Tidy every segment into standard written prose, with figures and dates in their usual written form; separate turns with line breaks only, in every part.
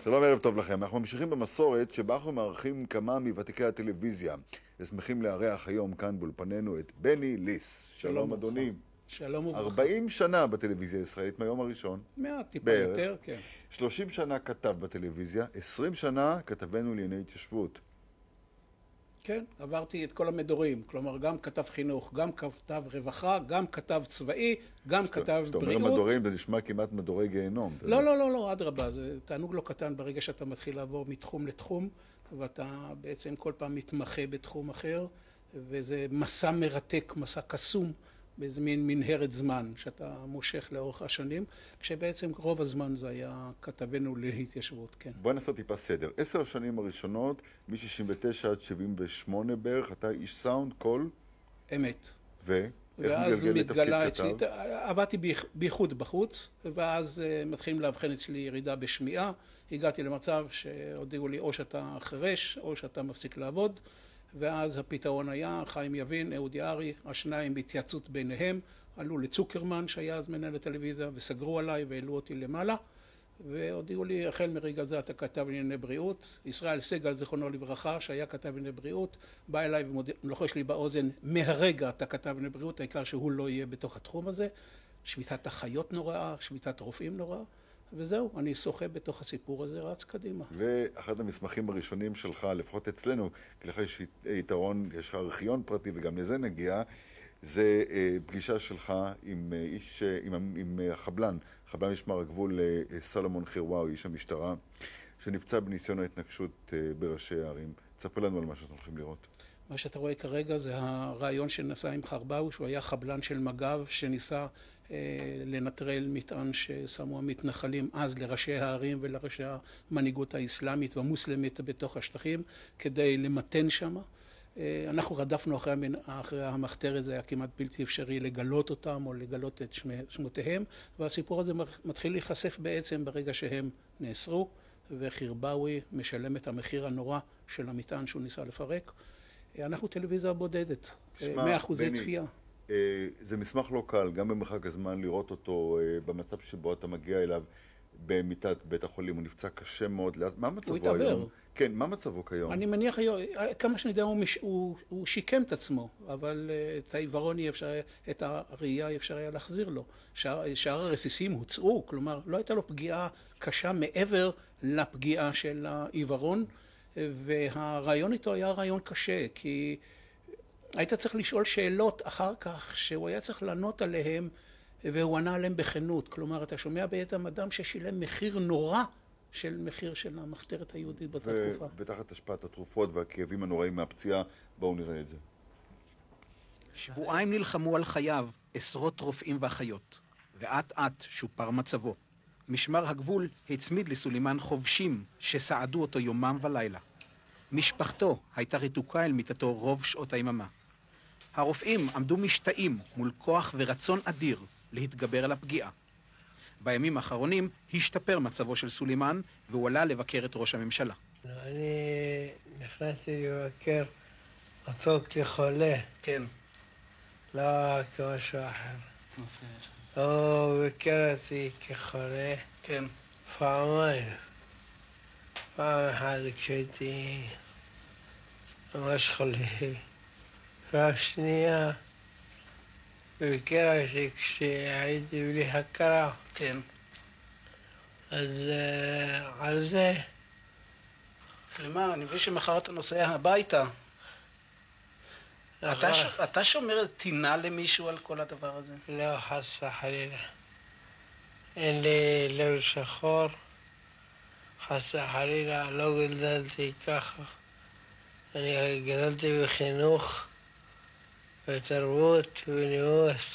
שלום, ערב טוב לכם. אנחנו ממשיכים במסורת שבה אנחנו מארחים כמה מוותיקי הטלוויזיה. ושמחים לארח היום כאן באולפנינו את בני ליס. שלום אדוני.
שלום וברכה.
40 שנה בטלוויזיה הישראלית מהיום הראשון.
טיפה יותר, כן.
30 שנה כתב בטלוויזיה, 20 שנה כתבנו לענייני התיישבות.
כן, עברתי את כל המדורים. כלומר, גם כתב חינוך, גם כתב רווחה, גם כתב צבאי, גם כתב בריאות.
כשאתה אומר מדורים, זה נשמע כמעט מדורי גיהנום.
לא, אדרבה. זה תענוג לא קטן ברגע שאתה מתחיל לעבור מתחום לתחום, ואתה בעצם כל פעם מתמחה בתחום אחר, וזה מסע מרתק, מסע קסום, באיזה מין מנהרת זמן שאתה מושך לאורך השנים, כשבעצם רוב הזמן זה היה כתבנו להתיישבות, כן.
בוא נעשה טיפה סדר. 10 השנים הראשונות, מ-69 עד 78 בערך, אתה איש סאונד, קול?
אמת.
ואיך
ואז
מתגלגל לתפקיד
אצלי,
כתב?
עבדתי בייחוד בחוץ, ואז מתחילים להבחן אצלי ירידה בשמיעה. הגעתי למצב שהודיעו לי או שאתה חרש, או שאתה מפסיק לעבוד, ואז הפתרון היה, חיים יבין, אהוד יערי, השניים בהתייעצות ביניהם, עלו לצוקרמן שהיה אז מנהל הטלוויזיה, וסגרו עליי והעלו אותי למעלה, והודיעו לי, החל מרגע זה אתה כתב ענייני בריאות. ישראל סגל, זיכרונו לברכה, שהיה כתב ענייני בריאות, בא אליי ולוחש לי באוזן, מהרגע אתה כתב ענייני בריאות, העיקר שהוא לא יהיה בתוך התחום הזה. שביתת אחיות נוראה, שביתת רופאים נוראה, וזהו, אני שוחה בתוך הסיפור הזה, רץ קדימה.
ואחד המסמכים הראשונים שלך, לפחות אצלנו, כי לך יש יתרון, יש לך ארכיון פרטי וגם לזה נגיע, זה פגישה שלך עם החבלן, חבלן משמר הגבול סלומון חירואי, איש המשטרה, שנפצע בניסיון ההתנגשות בראשי הערים. תספר לנו על מה שאתם הולכים לראות.
מה שאתה רואה כרגע זה הרעיון שנעשה עם חרבאו, שהוא היה חבלן של מג"ב שניסה לנטרל מטען ששמו המתנחלים אז לראשי הערים ולראשי המנהיגות האסלאמית והמוסלמית בתוך השטחים כדי למתן שם. אנחנו רדפנו אחרי המחתרת, זה היה כמעט בלתי אפשרי לגלות אותם או לגלות את שמותיהם, והסיפור הזה מתחיל להיחשף בעצם ברגע שהם נאסרו, וחירבאווי משלם את המחיר הנורא של המטען שהוא ניסה לפרק. אנחנו טלוויזיה בודדת, 100% צפייה.
זה מסמך לא קל, גם במרחק הזמן לראות אותו במצב שבו אתה מגיע אליו במיטת בית החולים. הוא נפצע קשה מאוד. מה מצבו היום?
הוא התעבר.
כן, מה מצבו כיום?
אני מניח היום, כמה שאני יודע, הוא שיקם את עצמו, אבל את העיוורון את הראייה אי אפשר היה להחזיר לו. שאר הרסיסים הוצאו, כלומר, לא הייתה לו פגיעה קשה מעבר לפגיעה של העיוורון, והרעיון איתו היה רעיון קשה, כי היית צריך לשאול שאלות אחר כך שהוא היה צריך לענות עליהם, והוא ענה עליהם בכנות. כלומר, אתה שומע בעצם אדם ששילם מחיר נורא של מחיר של המחתרת היהודית באותה תקופה.
ותחת השפעת התרופות והכאבים הנוראים מהפציעה, בואו נראה את זה.
שבועיים נלחמו על חייו עשרות רופאים ואחיות, ואט אט שופר מצבו. משמר הגבול הצמיד לסולימן חובשים שסעדו אותו יומם ולילה. משפחתו הייתה רתוקה אל מיטתו רוב שעות היממה. הרופאים עמדו משתאים מול כוח ורצון אדיר להתגבר על הפגיעה. בימים האחרונים השתפר מצבו של סולימן והוא עלה לבקר את ראש הממשלה.
אני נכנסתי לבקר אותו כחולה.
כן.
לא כמשהו אחר. הוא ביקר אותי כחולה.
כן.
פעמיים. פעם אחת כשהייתי ממש חולה. פעם שנייה הוא ביקר אותי כשהייתי בלי הכרה.
כן.
אז על זה...
סלימן, אני מבין שמחר אתה נוסע הביתה. אתה שומר טינה למישהו על כל הדבר הזה?
לא, חס וחלילה. אין לי לב שחור. חס וחלילה, לא גדלתי ככה. אני גדלתי בחינוך, בתרבות, בנימוס.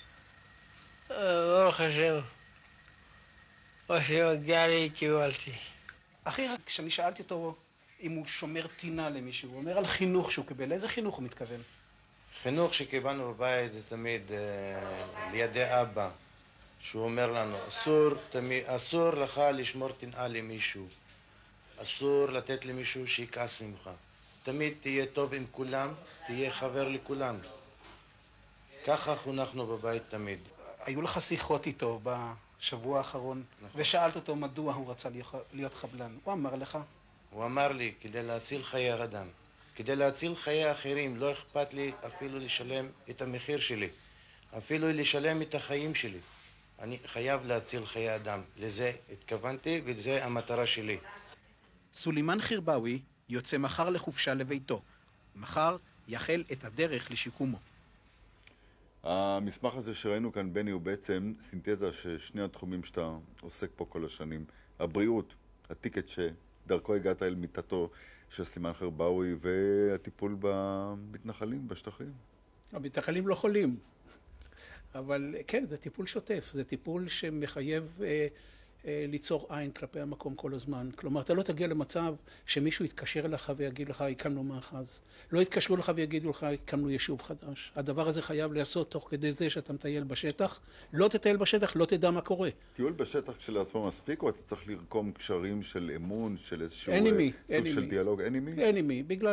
ברוך השם. מה שמגיע לי קיבלתי.
אחי, כשאני שאלתי אותו אם הוא שומר טינה למישהו, הוא אומר על חינוך שהוא קיבל. איזה חינוך הוא מתכוון?
חינוך שקיבלנו בבית זה תמיד לידי אבא, שהוא אומר לנו, אסור לך לשמור טינה למישהו, אסור לתת למישהו שיקעס ממך. תמיד תהיה טוב עם כולם, תהיה חבר לכולם. ככה חונכנו בבית תמיד.
היו לך שיחות איתו שבוע האחרון,
נכון.
ושאלת אותו מדוע הוא רצה להיות חבלן. הוא אמר לך?
הוא אמר לי, כדי להציל חיי אדם, כדי להציל חיי אחרים, לא אכפת לי אפילו לשלם את המחיר שלי, אפילו לשלם את החיים שלי. אני חייב להציל חיי אדם. לזה התכוונתי וזה המטרה שלי.
סולימאן חירבאווי יוצא מחר לחופשה לביתו. מחר יחל את הדרך לשיקומו.
המסמך הזה שראינו כאן, בני, הוא בעצם סינתזה ששני התחומים שאתה עוסק פה כל השנים. הבריאות, הטיקט שדרכו הגעת אל מיטתו של סולימאן חירבאווי, והטיפול במתנחלים, בשטחים.
המתנחלים לא חולים. אבל כן, זה טיפול שוטף, זה טיפול שמחייב ליצור עין כלפי המקום כל הזמן. כלומר, אתה לא תגיע למצב שמישהו יתקשר אליך ויגיד לך, הקמנו מאחז. לא יתקשרו לך ויגידו לך, הקמנו יישוב חדש. הדבר הזה חייב לעשות תוך כדי זה שאתה מטייל בשטח. לא תטייל בשטח, לא תדע מה קורה.
טיול בשטח כשלעצמו מספיק, או אתה צריך לרקום קשרים של אמון, של איזשהו סוג של דיאלוג?
אין מי, בגלל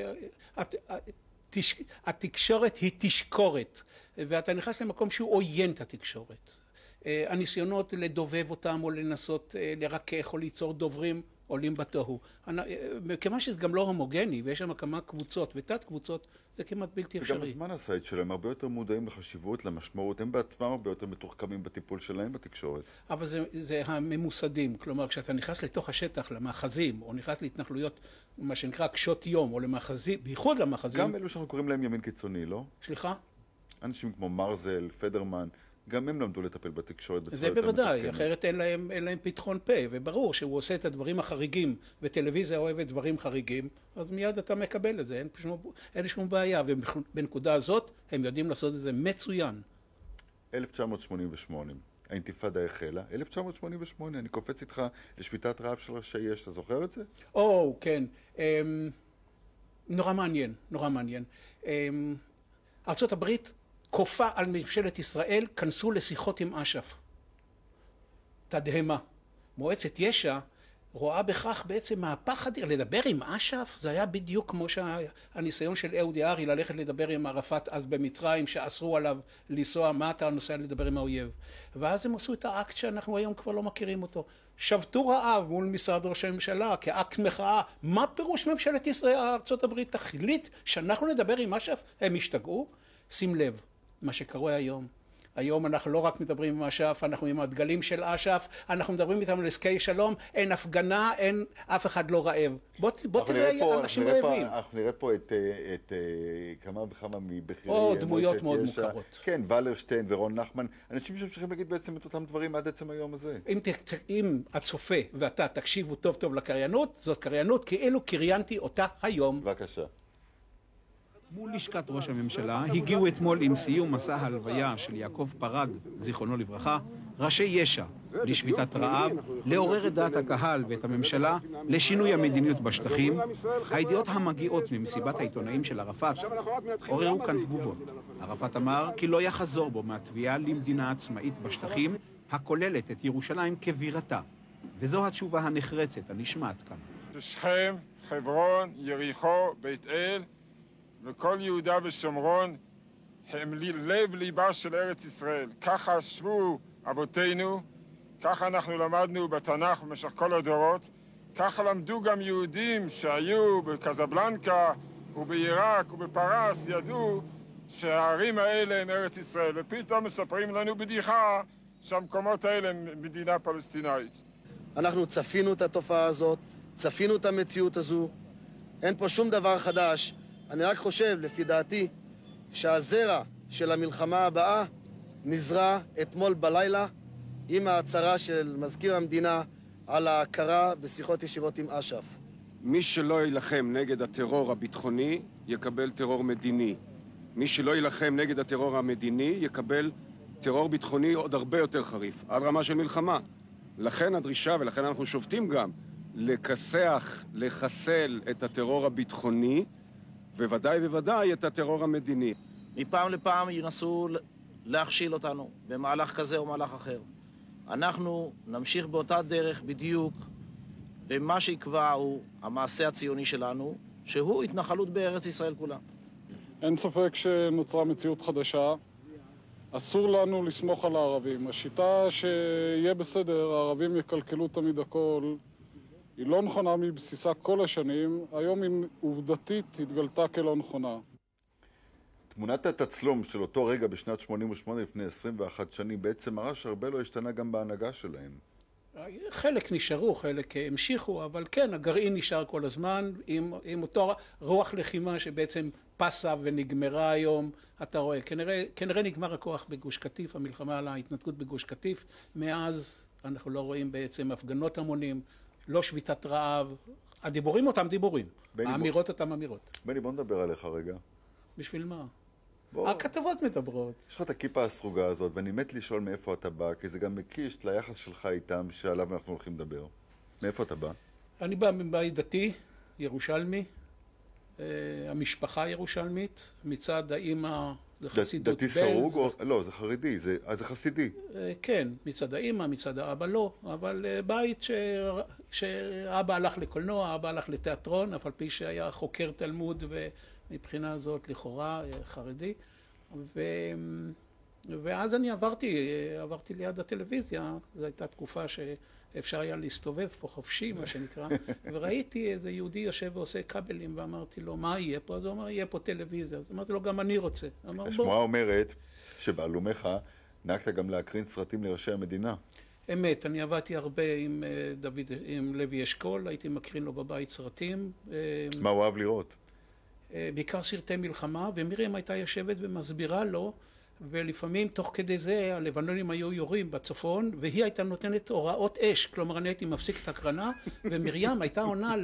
התקשורת היא תשקורת, ואתה נכנס למקום שהוא עוין את התקשורת. הניסיונות לדובב אותם או לנסות לרכך או ליצור דוברים עולים בתוהו. כיוון שזה גם לא הומוגני ויש שם כמה קבוצות ותת קבוצות, זה כמעט בלתי אפשרי.
וגם הזמן עשה את שלהם, הרבה יותר מודעים לחשיבות, למשמעות, הם בעצמם הרבה יותר מתוחכמים בטיפול שלהם בתקשורת.
אבל זה הממוסדים, כלומר כשאתה נכנס לתוך השטח למאחזים או נכנס להתנחלויות, מה שנקרא קשות יום או למאחזים, בייחוד למאחזים.
גם אלו שאנחנו קוראים להם ימין קיצוני, לא?
סליחה?
אנשים כמו מרזל, פדרמן, גם הם למדו לטפל בתקשורת בצורה
זה
יותר
בוודאי,
מתוחכמת.
אחרת אין להם פתחון פה, וברור שהוא עושה את הדברים החריגים, וטלוויזיה אוהבת דברים חריגים, אז מיד אתה מקבל את זה, אין שום בעיה, ובנקודה הזאת הם יודעים לעשות את זה מצוין.
1988, האינתיפאדה החלה, 1988, אני קופץ איתך לשביתת רעב של ראשי יש, אתה זוכר את זה?
כן, נורא מעניין, נורא מעניין. ארצות הברית כופה על ממשלת ישראל, כנסו לשיחות עם אש"ף. תדהמה. מועצת יש"ע רואה בכך בעצם מהפך אדיר. לדבר עם אש"ף זה היה בדיוק כמו שהניסיון של אהוד ארי ללכת לדבר עם ערפאת אז במצרים, שאסרו עליו לנסוע, מה אתה נוסע לדבר עם האויב. ואז הם עשו את האקט שאנחנו היום כבר לא מכירים אותו. שבתו רעב מול משרד ראש הממשלה כאקט מחאה. מה פירוש ממשלת ישראל, ארצות הברית תחליט שאנחנו נדבר עם אש"ף? הם השתגעו? שים לב. מה שקורה היום. היום אנחנו לא רק מדברים עם אש"ף, אנחנו עם הדגלים של אש"ף, אנחנו מדברים איתם על עסקי שלום, אין הפגנה, אף אחד לא רעב. בוא תראה אנשים רעבים.
אנחנו נראה פה את כמה וכמה מבכירי...
דמויות מאוד מוכרות.
כן, ולרשטיין ורון נחמן, אנשים שממשיכים להגיד בעצם את אותם דברים עד עצם היום הזה.
אם הצופה ואתה תקשיבו טוב טוב לקריינות, זאת קריינות כאילו קריינתי אותה היום.
בבקשה.
מול לשכת ראש הממשלה הגיעו אתמול עם סיום מסע ההלוויה של יעקב פרג, זיכרונו לברכה, ראשי יש"ע לשביתת רעב, לעורר את דעת הקהל ואת הממשלה לשינוי המדיניות בשטחים. הידיעות המגיעות ממסיבת העיתונאים של ערפאת עוררו כאן תגובות. ערפאת אמר כי לא יחזור בו מהתביעה למדינה עצמאית בשטחים, הכוללת את ירושלים כבירתה. וזו התשובה הנחרצת הנשמעת כאן.
בשכם, חברון, יריחו, בית אל וכל יהודה ושומרון הם לב ליבה של ארץ ישראל. ככה חשבו אבותינו, ככה אנחנו למדנו בתנ"ך במשך כל הדורות, ככה למדו גם יהודים שהיו בקזבלנקה ובעיראק ובפרס, ידעו שהערים האלה הם ארץ ישראל, ופתאום מספרים לנו בדיחה שהמקומות האלה הם מדינה פלסטינאית.
אנחנו צפינו את התופעה הזאת, צפינו את המציאות הזו, אין פה שום דבר חדש. אני רק חושב, לפי דעתי, שהזרע של המלחמה הבאה נזרע אתמול בלילה עם ההצהרה של מזכיר המדינה על ההכרה בשיחות ישירות עם אש"ף.
מי שלא ילחם נגד הטרור הביטחוני יקבל טרור מדיני. מי שלא ילחם נגד הטרור המדיני יקבל טרור ביטחוני עוד הרבה יותר חריף, עד רמה של מלחמה. לכן הדרישה, ולכן אנחנו שובתים גם, לכסח, לחסל את הטרור הביטחוני, בוודאי את הטרור המדיני.
מפעם לפעם ינסו להכשיל אותנו במהלך כזה או מהלך אחר. אנחנו נמשיך באותה דרך בדיוק, ומה שיקבע הוא המעשה הציוני שלנו, שהוא התנחלות בארץ ישראל כולה.
אין ספק שנוצרה מציאות חדשה, אסור לנו לסמוך על הערבים. השיטה שיהיה בסדר, הערבים יקלקלו תמיד הכל, היא לא נכונה מבסיסה כל השנים, היום היא עובדתית התגלתה כלא נכונה.
תמונת התצלום של אותו רגע בשנת 88 לפני 21 שנים בעצם מראה שהרבה לא השתנה גם בהנהגה שלהם.
חלק נשארו, חלק המשיכו, אבל כן, הגרעין נשאר כל הזמן עם אותו רוח לחימה שבעצם פסה ונגמרה היום. אתה רואה, כנראה נגמר הכוח בגוש קטיף, המלחמה על ההתנתקות בגוש קטיף. מאז אנחנו לא רואים בעצם הפגנות המונים, לא שביתת רעב. הדיבורים אותם דיבורים, האמירות אותם אמירות.
בני, בוא נדבר עליך רגע.
בשביל מה? הכתבות מדברות.
יש לך את הכיפה הסרוגה הזאת, ואני מת לשאול מאיפה אתה בא, כי זה גם מקיש ליחס שלך איתם שעליו אנחנו הולכים לדבר. מאיפה אתה בא?
אני בא מבית דתי, ירושלמי, המשפחה ירושלמית, מצד האמא זה חסידות
דתי סרוג? לא, זה חרדי, זה חסידי.
כן, מצד האמא, מצד האבא לא, אבל בית שאבא הלך לקולנוע, אבא הלך לתיאטרון, אף על פי שהיה חוקר תלמוד ומבחינה הזאת לכאורה חרדי. ואז אני עברתי ליד הטלוויזיה, זו הייתה תקופה שאפשר היה להסתובב פה חופשי, מה שנקרא, וראיתי איזה יהודי יושב ועושה כבלים, ואמרתי לו, מה יהיה פה? אז הוא אמר, יהיה פה טלוויזיה. אז אמרתי לו, גם אני רוצה.
השמועה אומרת שבעלומך נהגת גם להקרין סרטים לראשי המדינה.
אמת, אני עבדתי הרבה עם לוי אשכול, הייתי מקרין לו בבית סרטים.
מה הוא אהב לראות?
בעיקר סרטי מלחמה, ומירים הייתה יושבת ומסבירה לו, ולפעמים תוך כדי זה הלבנונים היו יורים בצפון, והיא הייתה נותנת הוראות אש, כלומר אני הייתי מפסיק את הקרנה, ומרים הייתה עונה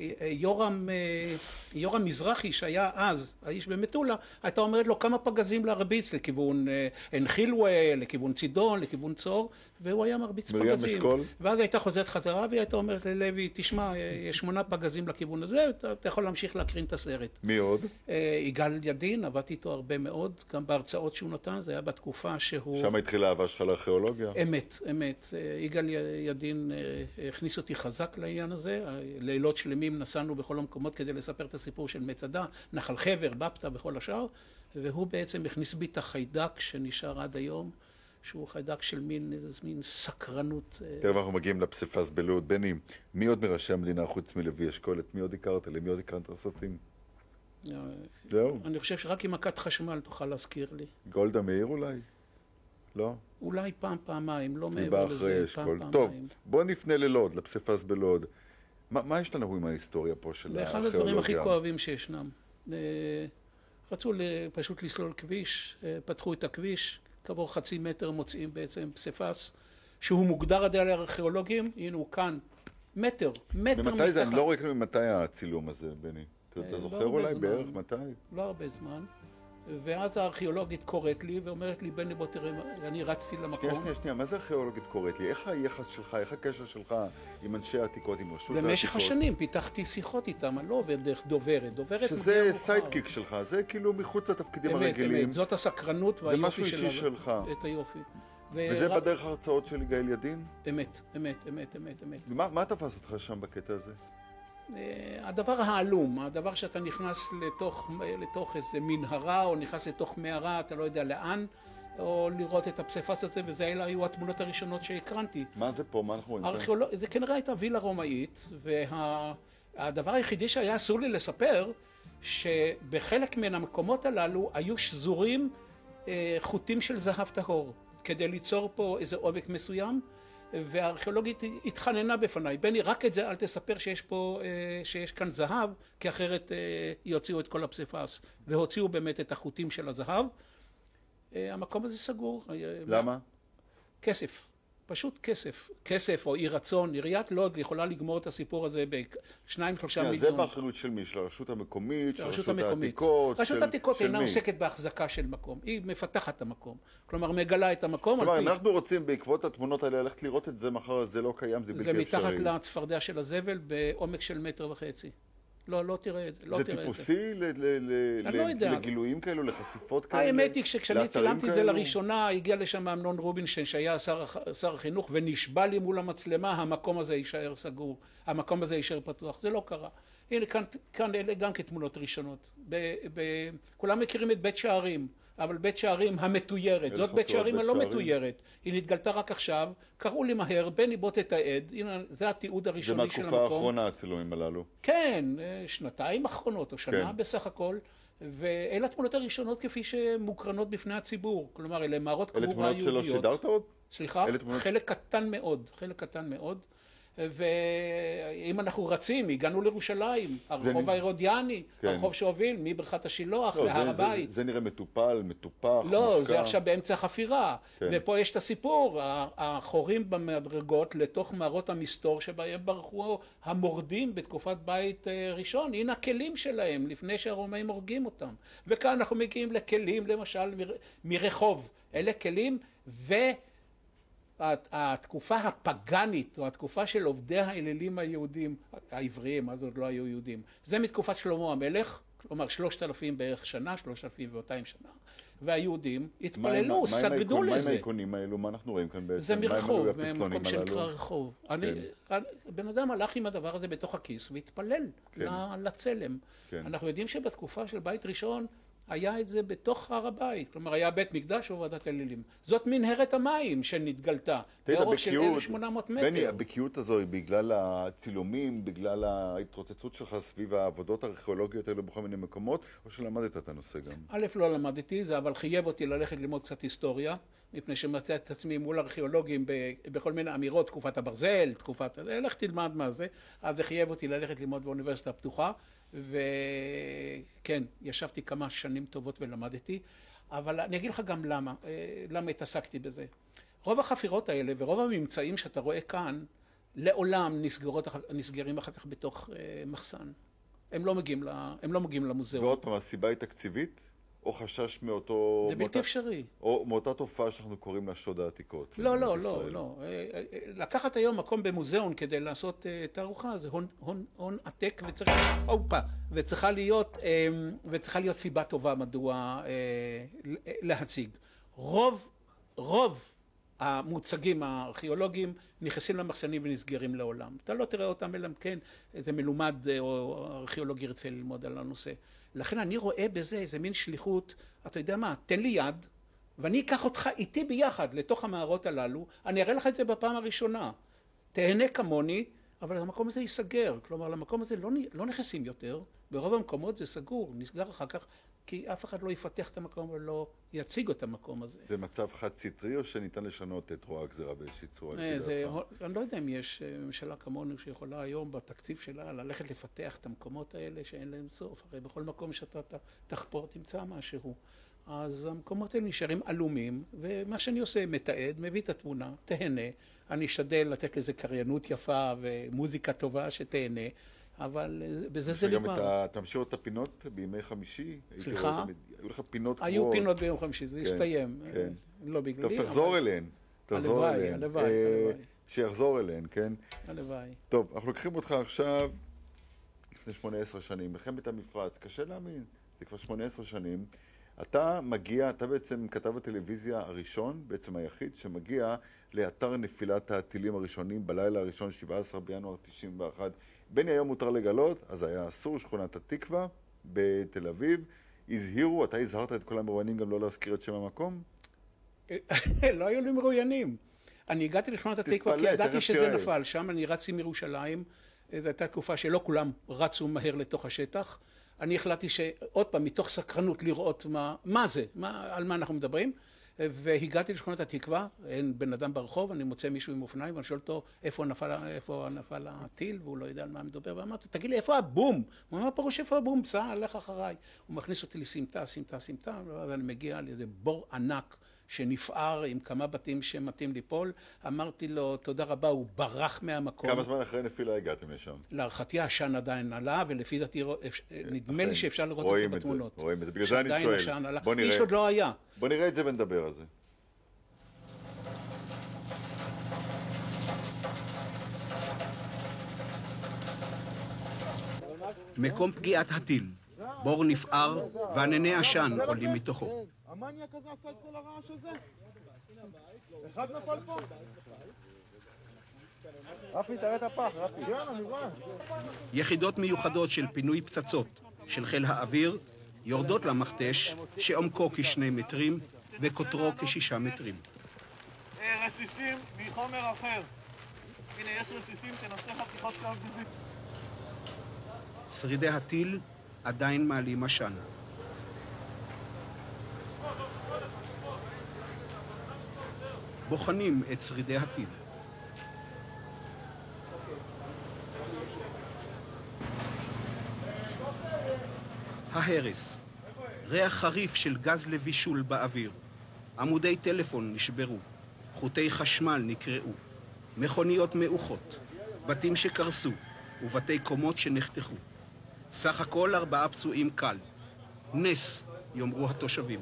ליורם מזרחי שהיה אז, האיש במטולה, הייתה אומרת לו כמה פגזים להרביץ לכיוון אנחילווה, לכיוון צידון, לכיוון צור, והוא היה מרביץ פגזים. ואז הייתה חוזרת חזרה, והיא הייתה אומרת ללוי, תשמע, יש 8 פגזים לכיוון הזה, אתה יכול להמשיך להקרין את הסרט.
מי עוד?
יגאל ידין, עבדתי איתו הרבה מאוד, גם בהרצאות שהוא נותן, זה היה בתקופה שהוא...
שם התחילה האהבה שלך לארכיאולוגיה?
אמת, אמת. יגאל ידין הכניס אותי חזק לעניין הזה, לילות שלמים נסענו בכל המקומות כדי לספר את הסיפור של מצדה, נחל חבר, בפתא וכל השאר, והוא בעצם הכניס בי את החיידק שנשאר עד היום, שהוא חיידק של מין סקרנות.
תראה, אנחנו מגיעים לפסיפס בלוד. בני, מי עוד מראשי המדינה חוץ מלוי אשכול? את מי עוד הכרת? למי עוד הכרת סרטים? זהו?
אני חושב שרק עם מכת חשמל תוכל להזכיר לי.
גולדה מאיר אולי? לא?
אולי פעמיים, לא מעבר לזה, פעמיים.
טוב, בוא נפנה ללוד, לפסיפס בלוד. מה יש לנו עם ההיסטוריה פה של הארכיאולוגיה?
אחד הדברים הכי כואבים שישנם. רצו פשוט לסלול כביש, פתחו את הכביש, כעבור חצי מטר מוצאים בעצם פסיפס, שהוא מוגדר עד על הארכיאולוגים, הנה הוא כאן, מטר
ממתי זה? אני לא רואה ממתי הצילום הזה, בני. אתה זוכר אולי בערך מתי?
לא הרבה זמן. ואז הארכיאולוגית קוראת לי ואומרת לי, בני בוא תראה, אני רצתי למקום.
שנייה, מה זה ארכיאולוגית קוראת לי? איך היחס שלך, איך הקשר שלך עם אנשי העתיקות, עם רשות העתיקות?
במשך השנים פיתחתי שיחות איתם, אני לא עובד דרך דוברת.
שזה סיידקיק שלך, זה כאילו מחוץ לתפקידים הרגילים.
אמת, זאת הסקרנות והיופי
זה משהו אישי שלך.
את היופי.
וזה בדרך ההרצאות של יגאל ידין?
אמת.
מה תפס אותך שם בקטע הזה?
הדבר העלום, הדבר שאתה נכנס לתוך איזה מנהרה או נכנס לתוך מערה, אתה לא יודע לאן, או לראות את הפסיפס הזה, וזה היו התמונות הראשונות שהקרנתי.
מה זה פה? מה אנחנו רואים פה?
זה כנראה הייתה וילה רומאית, והדבר היחידי שהיה אסור לי לספר, שבחלק מן המקומות הללו היו שזורים חוטים של זהב טהור, כדי ליצור פה איזה עומק מסוים, והארכיאולוגית התחננה בפניי, בני, רק את זה אל תספר שיש כאן זהב, כי אחרת יוציאו את כל הפסיפס, והוציאו באמת את החוטים של הזהב. המקום הזה סגור.
למה?
כסף, פשוט כסף. כסף או אי רצון. עיריית לוד יכולה לגמור את הסיפור הזה ב2-3 מיליון.
זה באחריות של מי? של הרשות המקומית? של רשות העתיקות?
רשות העתיקות אינה עוסקת בהחזקה של מקום. היא מפתחת את המקום. כלומר, מגלה את המקום.
כלומר, אם אנחנו רוצים בעקבות התמונות האלה ללכת לראות את זה מחר, זה לא קיים, זה בלתי אפשרי.
זה מתחת לצפרדע של הזבל בעומק של 1.5 מטר. לא תראה את זה.
זה טיפוסי לגילויים כאלו, לחשיפות כאלה?
האמת היא שכשאני צילמתי את זה לראשונה, הגיע לשם אמנון רובינשטיין, שהיה שר החינוך, ונשבע לי מול המצלמה, המקום הזה יישאר סגור, המקום הזה יישאר פתוח. זה לא קרה. הנה, כאן אלה גם כתמונות ראשונות. כולם מכירים את בית שערים. אבל בית שערים המתוירת, זאת בית שערים הלא מתוירת, היא נתגלתה רק עכשיו, קראו לי מהר, בני בוא תתעד, הנה זה התיעוד הראשוני של המקום.
זה מהתקופה האחרונה הצילומים הללו.
כן, שנתיים אחרונות או שנה בסך הכל, ואלה התמונות הראשונות כפי שמוקרנות בפני הציבור, כלומר אלה מערות קבורה יהודיות.
אלה תמונות שלא שידרת עוד?
סליחה, חלק קטן מאוד, חלק קטן מאוד. ואם אנחנו רצים, הגענו לירושלים, הרחוב ההירודיאני, הרחוב שהוביל מבריכת השילוח להר הבית.
זה נראה מטופל, מטופח,
לא, זה עכשיו באמצע החפירה. ופה יש את הסיפור, החורים במדרגות לתוך מערות המסתור שבהם ברחו המורדים בתקופת בית ראשון. הנה הכלים שלהם לפני שהרומאים הורגים אותם. וכאן אנחנו מגיעים לכלים, למשל, מרחוב. אלה כלים התקופה הפגנית, או התקופה של עובדי האלילים היהודים, העבריים, אז עוד לא היו יהודים, זה מתקופת שלמה המלך, כלומר 3,000 בערך שנה, 3,200 שנה, והיהודים התפללו, סגדו לזה.
מה עם האיקונים האלו? מה אנחנו רואים כאן בעצם?
זה מרחוב, ממקום שנקרא רחוב. בן אדם הלך עם הדבר הזה בתוך הכיס והתפלל לצלם. אנחנו יודעים שבתקופה של בית ראשון, היה את זה בתוך הר הבית, כלומר היה בית מקדש וועדת אלילים. זאת מנהרת המים שנתגלתה, באורך של 1,800 מטר.
בני, הבקיאות הזו היא בגלל הצילומים, בגלל ההתרוצצות שלך סביב העבודות הארכיאולוגיות האלו בכל מיני מקומות, או שלמדת את הנושא גם?
א', לא למדתי זה, אבל חייב אותי ללכת ללמוד קצת היסטוריה, מפני שמצא את עצמי מול ארכיאולוגים בכל מיני אמירות, תקופת הברזל, לך תלמד מה זה, אז זה חייב אותי ללכת ללמוד באוניברסיטה הפתוחה, וכן, ישבתי כמה שנים טובות ולמדתי, אבל אני אגיד לך גם למה התעסקתי בזה. רוב החפירות האלה ורוב הממצאים שאתה רואה כאן, לעולם נסגרים אחר כך בתוך מחסן. הם לא מגיעים למוזיאון.
ועוד פעם, הסיבה היא תקציבית? או חשש מאותו...
זה בלתי אפשרי.
או מאותה תופעה שאנחנו קוראים לה שוד העתיקות.
לא. לקחת היום מקום במוזיאון כדי לעשות תערוכה, זה הון עתק וצריכה להיות סיבה טובה מדוע להציג. רוב המוצגים הארכיאולוגיים נכנסים למחסנים ונסגרים לעולם. אתה לא תראה אותם אלא כן, איזה מלומד או ארכיאולוג ירצה ללמוד על הנושא. לכן אני רואה בזה איזה מין שליחות, אתה יודע מה, תן לי יד, ואני אקח אותך איתי ביחד לתוך המערות הללו, אני אראה לך את זה בפעם הראשונה. תהנה כמוני, אבל המקום הזה ייסגר. כלומר, למקום הזה לא נכנסים יותר, ברוב המקומות זה סגור, נסגר אחר כך, כי אף אחד לא יפתח את המקום ולא יציג את המקום הזה.
זה מצב חד סטרי או שניתן לשנות את רוע הגזירה באיזושהי צורה?
אני לא יודע אם יש ממשלה כמונו שיכולה היום בתקציב שלה ללכת לפתח את המקומות האלה שאין להם סוף. הרי בכל מקום שאתה תחפור תמצא משהו. אז המקומות האלה נשארים עלומים, ומה שאני עושה, מתעד, מביא את התמונה, תהנה. אני אשתדל לתת לזה קריינות יפה ומוזיקה טובה שתהנה. אבל בזה זה נגמר.
אתה משאיר את הפינות בימי חמישי?
סליחה?
היו לך פינות קבועות?
היו פינות ביום חמישי, זה הסתיים. לא בגללי.
טוב, תחזור אליהן.
הלוואי.
שיחזור אליהן, כן?
הלוואי.
טוב, אנחנו לוקחים אותך עכשיו, לפני 18 שנים, מלחמת המפרץ, קשה להאמין, זה כבר 18 שנים. אתה מגיע, אתה בעצם כתב הטלוויזיה הראשון, בעצם היחיד, שמגיע לאתר נפילת הטילים הראשונים בלילה הראשון, 17 בינואר 91. בני היום מותר לגלות, אז היה אסור, שכונת התקווה בתל אביב. הזהירו, אתה הזהרת את כל המרואיינים גם לא להזכיר את שם המקום?
לא היו לי מרואיינים. אני הגעתי לשכונת התקווה כי ידעתי שזה נפל. שם אני רצתי מירושלים, זו הייתה תקופה שלא כולם רצו מהר לתוך השטח. אני החלטתי שעוד פעם, מתוך סקרנות לראות מה זה, על מה אנחנו מדברים, והגעתי לשכונת התקווה, אין בן אדם ברחוב, אני מוצא מישהו עם אופניים, ואני שואל אותו איפה נפל הטיל, והוא לא יודע על מה מדבר, ואמרתי, תגיד לי, איפה הבום? הוא אמר, פירוש איפה הבום? סע, הלך אחריי. הוא מכניס אותי לסמטה, ואז אני מגיע לאיזה בור ענק, שנפער עם כמה בתים שמתאים ליפול, אמרתי לו, תודה רבה, הוא ברח מהמקום.
כמה זמן אחרי נפילה הגעתם לשם?
להערכתי העשן עדיין עלה, ולפי דעתי, נדמה לי שאפשר לראות את זה בתמונות.
רואים את זה, בגלל זה אני שואל.
איש עוד לא היה.
בוא נראה את זה ונדבר על זה.
מקום פגיעת הטיל, בור נפער וענני עשן עולים מתוכו.
המניאק הזה עשה את כל הרעש הזה? אחד נפל פה? רפי, תראה את הפח, רפי. כן, אני רואה.
יחידות מיוחדות של פינוי פצצות של חיל האוויר יורדות למכתש שעומקו כ2 מטרים וקוטרו כ6 מטרים.
רסיסים מחומר אחר. הנה, יש רסיסים שנעשה חתיכות קו בזיק.
שרידי הטיל עדיין מעלים עשן. בוחנים את שרידי הטיל. ההרס, ריח חריף של גז לבישול באוויר, עמודי טלפון נשברו, חוטי חשמל נקרעו, מכוניות מאוחות, בתים שקרסו ובתי קומות שנחתכו. סך הכל 4 פצועים קל. נס, יאמרו התושבים.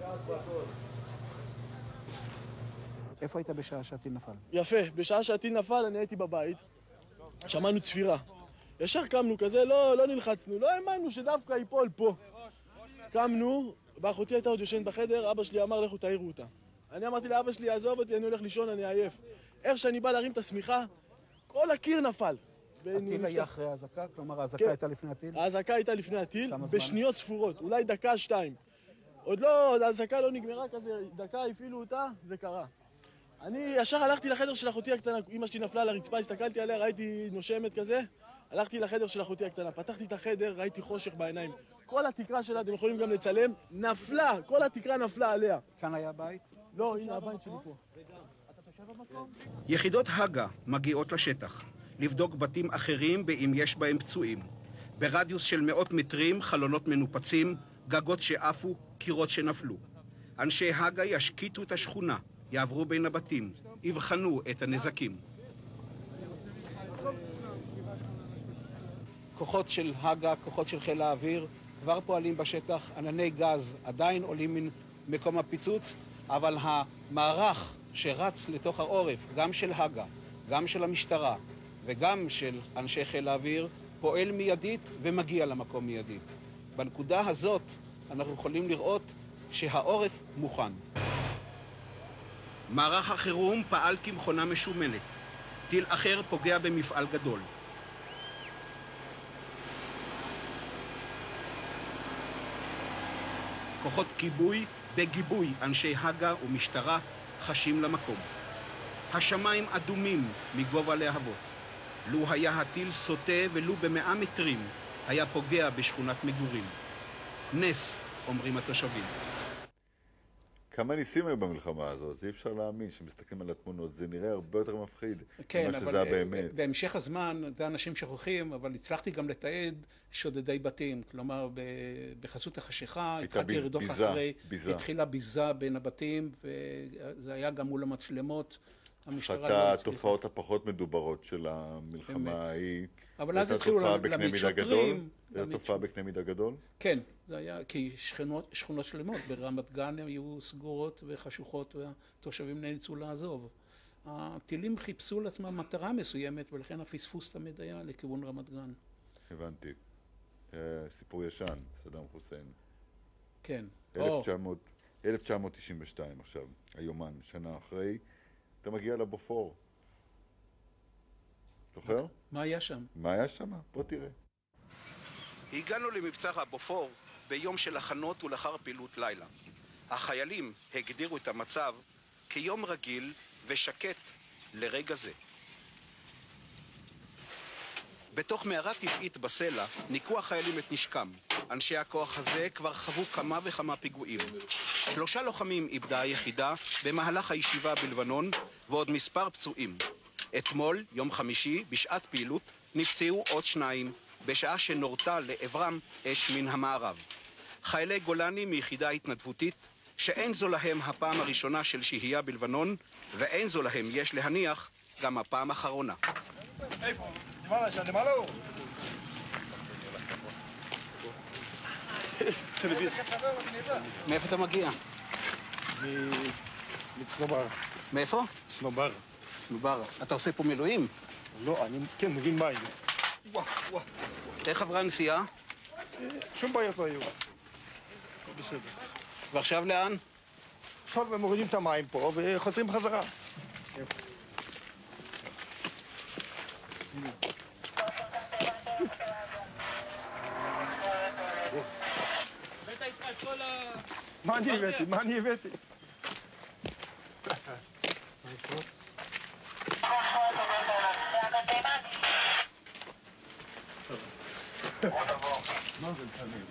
איפה היית בשעה שהטיל נפל?
יפה, בשעה שהטיל נפל אני הייתי בבית, שמענו צפירה. ישר קמנו כזה, לא נלחצנו, לא האמנו שדווקא ייפול פה. קמנו, ואחותי הייתה עוד יושנת בחדר, אבא שלי אמר לכו תעירו אותה. אני אמרתי לאבא שלי, עזוב אותי, אני הולך לישון, אני עייף. איך שאני בא להרים את השמיכה, כל הקיר נפל.
הטיל היה אחרי האזעקה? כלומר, האזעקה הייתה לפני הטיל?
האזעקה הייתה לפני הטיל, בשניות ספורות, אולי דקה, 2. עוד לא, האזעקה לא נגמרה כזה, דקה הפעילו אותה, זה קרה. אני ישר הלכתי לחדר של אחותי הקטנה, אמא שלי נפלה על הרצפה, הסתכלתי עליה, ראיתי נושמת כזה, הלכתי לחדר של אחותי הקטנה, פתחתי את החדר, ראיתי חושך בעיניים. כל התקרה שלה, אתם יכולים גם לצלם, נפלה, כל התקרה נפלה עליה.
כאן היה הבית?
לא, הנה הבית שלי פה.
יחידות הגה מגיעות לשטח, לבדוק בתים אחרים ואם יש בהם פצועים. ברדיוס של 100 מטרים, חלונות מנופצים, גגות שעפו, קירות שנפלו. אנשי הגה ישקיטו את השכונה, יעברו בין הבתים, יבחנו את הנזקים. כוחות של הגה, כוחות של חיל האוויר, כבר פועלים בשטח, ענני גז עדיין עולים ממקום הפיצוץ, אבל המערך שרץ לתוך העורף, גם של הגה, גם של המשטרה וגם של אנשי חיל האוויר, פועל מיידית ומגיע למקום מיידית. בנקודה הזאת אנחנו יכולים לראות שהעורף מוכן. מערך החירום פעל כמכונה משומנת. טיל אחר פוגע במפעל גדול. כוחות כיבוי בגיבוי אנשי הגה ומשטרה חשים למקום. השמיים אדומים מגובה להבות. לו היה הטיל סוטה ולו ב100 מטרים, היה פוגע בשכונת מגורים. נס, אומרים התושבים.
כמה ניסים היו במלחמה הזאת, אי אפשר להאמין שמסתכלים על התמונות, זה נראה הרבה יותר מפחיד.
כן, אבל בהמשך הזמן, זה אנשים שכוחים, אבל הצלחתי גם לתעד שודדי בתים, כלומר בחסות החשיכה, התחלתי לרדוף אחרי, התחילה ביזה בין הבתים, וזה היה גם מול המצלמות.
אחת התופעות הפחות מדוברות של המלחמה ההיא,
אבל אז התחילו להעמיד שוטרים.
זו תופעה בקנה מידה גדול?
כן, זה היה, כי שכונות שלמות ברמת גן היו סגורות וחשוכות והתושבים נאלצו לעזוב. הטילים חיפשו לעצמם מטרה מסוימת ולכן הפספוס תמיד היה לכיוון רמת גן.
הבנתי. סיפור ישן, סדאם חוסיין.
כן.
1992 עכשיו, היומן, שנה אחרי. אתה מגיע לבופור. זוכר?
מה היה שם?
מה היה שם? בוא תראה.
הגענו למבצע הבופור ביום של הכנות ולאחר פעילות לילה. החיילים הגדירו את המצב כיום רגיל ושקט לרגע זה. בתוך מערה טבעית בסלע ניקו החיילים את נשקם. אנשי הכוח הזה כבר חוו כמה וכמה פיגועים. 3 לוחמים איבדה היחידה במהלך הישיבה בלבנון ועוד מספר פצועים. אתמול, יום חמישי, בשעת פעילות, נפצעו עוד 2 בשעה שנורתה לעברם אש מן המערב. חיילי גולני מיחידה התנדבותית שאין זו להם הפעם הראשונה של שהייה בלבנון ואין זו להם, יש להניח, גם הפעם האחרונה.
איפה? למעלה הוא? טלוויזיה.
מאיפה אתה מגיע?
מצנובר.
מאיפה?
צנובר.
צנובר. אתה עושה פה מילואים?
לא, אני כן מבין מים.
איך עברה הנסיעה?
שום בעיות לא היו. בסדר.
ועכשיו לאן?
עכשיו הם מורידים את המים פה וחוזרים בחזרה.
מה אני הבאתי? מה אני הבאתי? מה זה לצלם?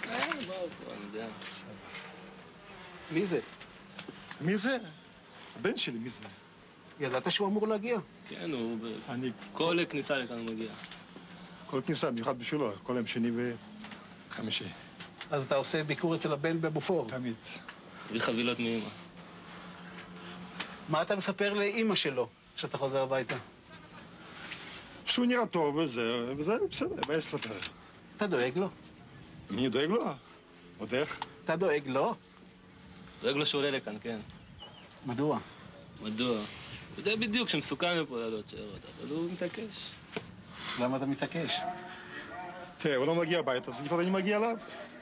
מי זה?
מי זה? הבן שלי, מי זה?
ידעת שהוא אמור להגיע?
כן, הוא כל כניסה לכאן הוא מגיע.
כל כניסה, במיוחד בשבילו, כל יום שני וחמישי.
אז אתה עושה ביקור אצל הבן בבופור?
תמיד.
הביא חבילות מאמא.
מה אתה מספר לאמא שלו כשאתה חוזר הביתה?
שהוא נראה טוב וזה בסדר, מה יש לספר?
אתה דואג לו?
אני דואג לו? עוד איך?
אתה דואג לו?
דואג לו שהוא עולה לכאן, כן.
מדוע?
מדוע? הוא יודע בדיוק שמסוכן מפה לעלות שערות, אבל הוא מתעקש.
למה אתה מתעקש?
תראה, הוא לא מגיע הביתה, אז לפעמים אני מגיע אליו.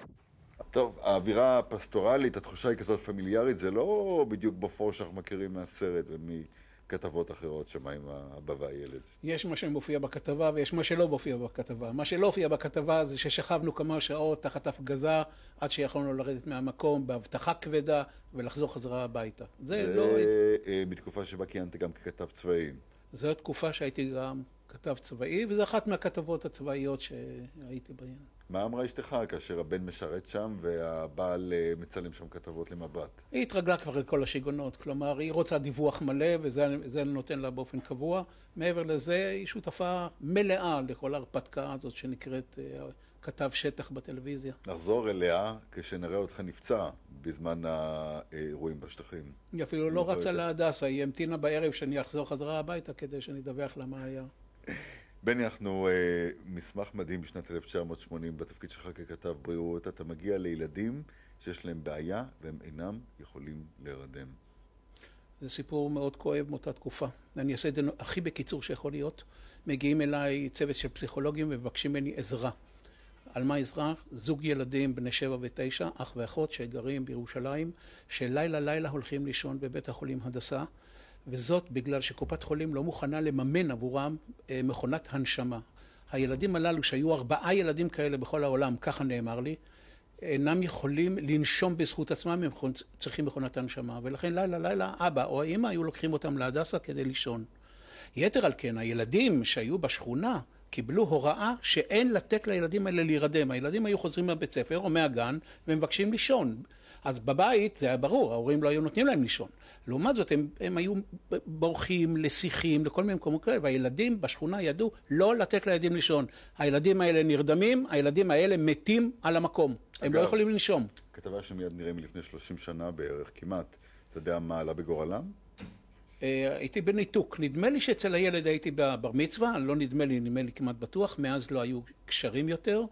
טוב, האווירה הפסטורלית, התחושה היא כזאת פמיליארית, זה לא בדיוק בפור שאנחנו מכירים מהסרט ומכתבות אחרות שמה עם האבא והילד.
יש מה שמופיע בכתבה ויש מה שלא מופיע בכתבה. מה שלא הופיע בכתבה זה ששכבנו כמה שעות תחת הפגזה עד שיכולנו לרדת מהמקום בהבטחה כבדה ולחזור חזרה הביתה.
זה לא... בתקופה שבה כיהנת גם ככתב צבאי.
זו תקופה שהייתי גם כתב צבאי, וזו אחת מהכתבות הצבאיות שהייתי בהן.
מה אמרה אשתך כאשר הבן משרת שם והבעל מצלם שם כתבות למבט?
היא התרגלה כבר לכל השיגונות, כלומר היא רוצה דיווח מלא וזה נותן לה באופן קבוע. מעבר לזה היא שותפה מלאה לכל ההרפתקה הזאת שנקראת כתב שטח בטלוויזיה.
נחזור אליה כשנראה אותך נפצע בזמן האירועים בשטחים.
היא אפילו לא רצה להדסה, היא המתינה בערב שאני אחזור חזרה הביתה כדי שנדווח לה מה היה.
בני, אנחנו מסמך מדהים בשנת 1980 בתפקיד שלך ככתב בריאות. אתה מגיע לילדים שיש להם בעיה והם אינם יכולים להירדם.
זה סיפור מאוד כואב מאותה תקופה. אני אעשה את זה הכי בקיצור שיכול להיות. מגיעים אליי צוות של פסיכולוגים ומבקשים ממני עזרה. על מה עזרה? זוג ילדים בני 7 ו9, אח ואחות שגרים בירושלים, שלילה לילה הולכים לישון בבית החולים הדסה, וזאת בגלל שקופת חולים לא מוכנה לממן עבורם מכונת הנשמה. הילדים הללו, שהיו 4 ילדים כאלה בכל העולם, ככה נאמר לי, אינם יכולים לנשום בזכות עצמם, הם צריכים מכונת הנשמה, ולכן לילה לילה אבא או האמא היו לוקחים אותם להדסה כדי לישון. יתר על כן, הילדים שהיו בשכונה קיבלו הוראה שאין לתת לילדים האלה להירדם. הילדים היו חוזרים מהבית ספר או מהגן ומבקשים לישון. אז בבית זה היה ברור, ההורים לא היו נותנים להם לישון. לעומת זאת הם היו בורחים לשיחים, לכל מיני מקומות כאלה, והילדים בשכונה ידעו לא לתת לילדים לישון. הילדים האלה נרדמים, הילדים האלה מתים על המקום. הם לא יכולים לנשום.
כתבה שמיד נראה מלפני 30 שנה בערך כמעט. אתה יודע מה עלה בגורלם?
הייתי בניתוק. נדמה לי שאצל הילד הייתי בבר מצווה, לא נדמה לי כמעט בטוח, מאז לא היו קשרים יותר.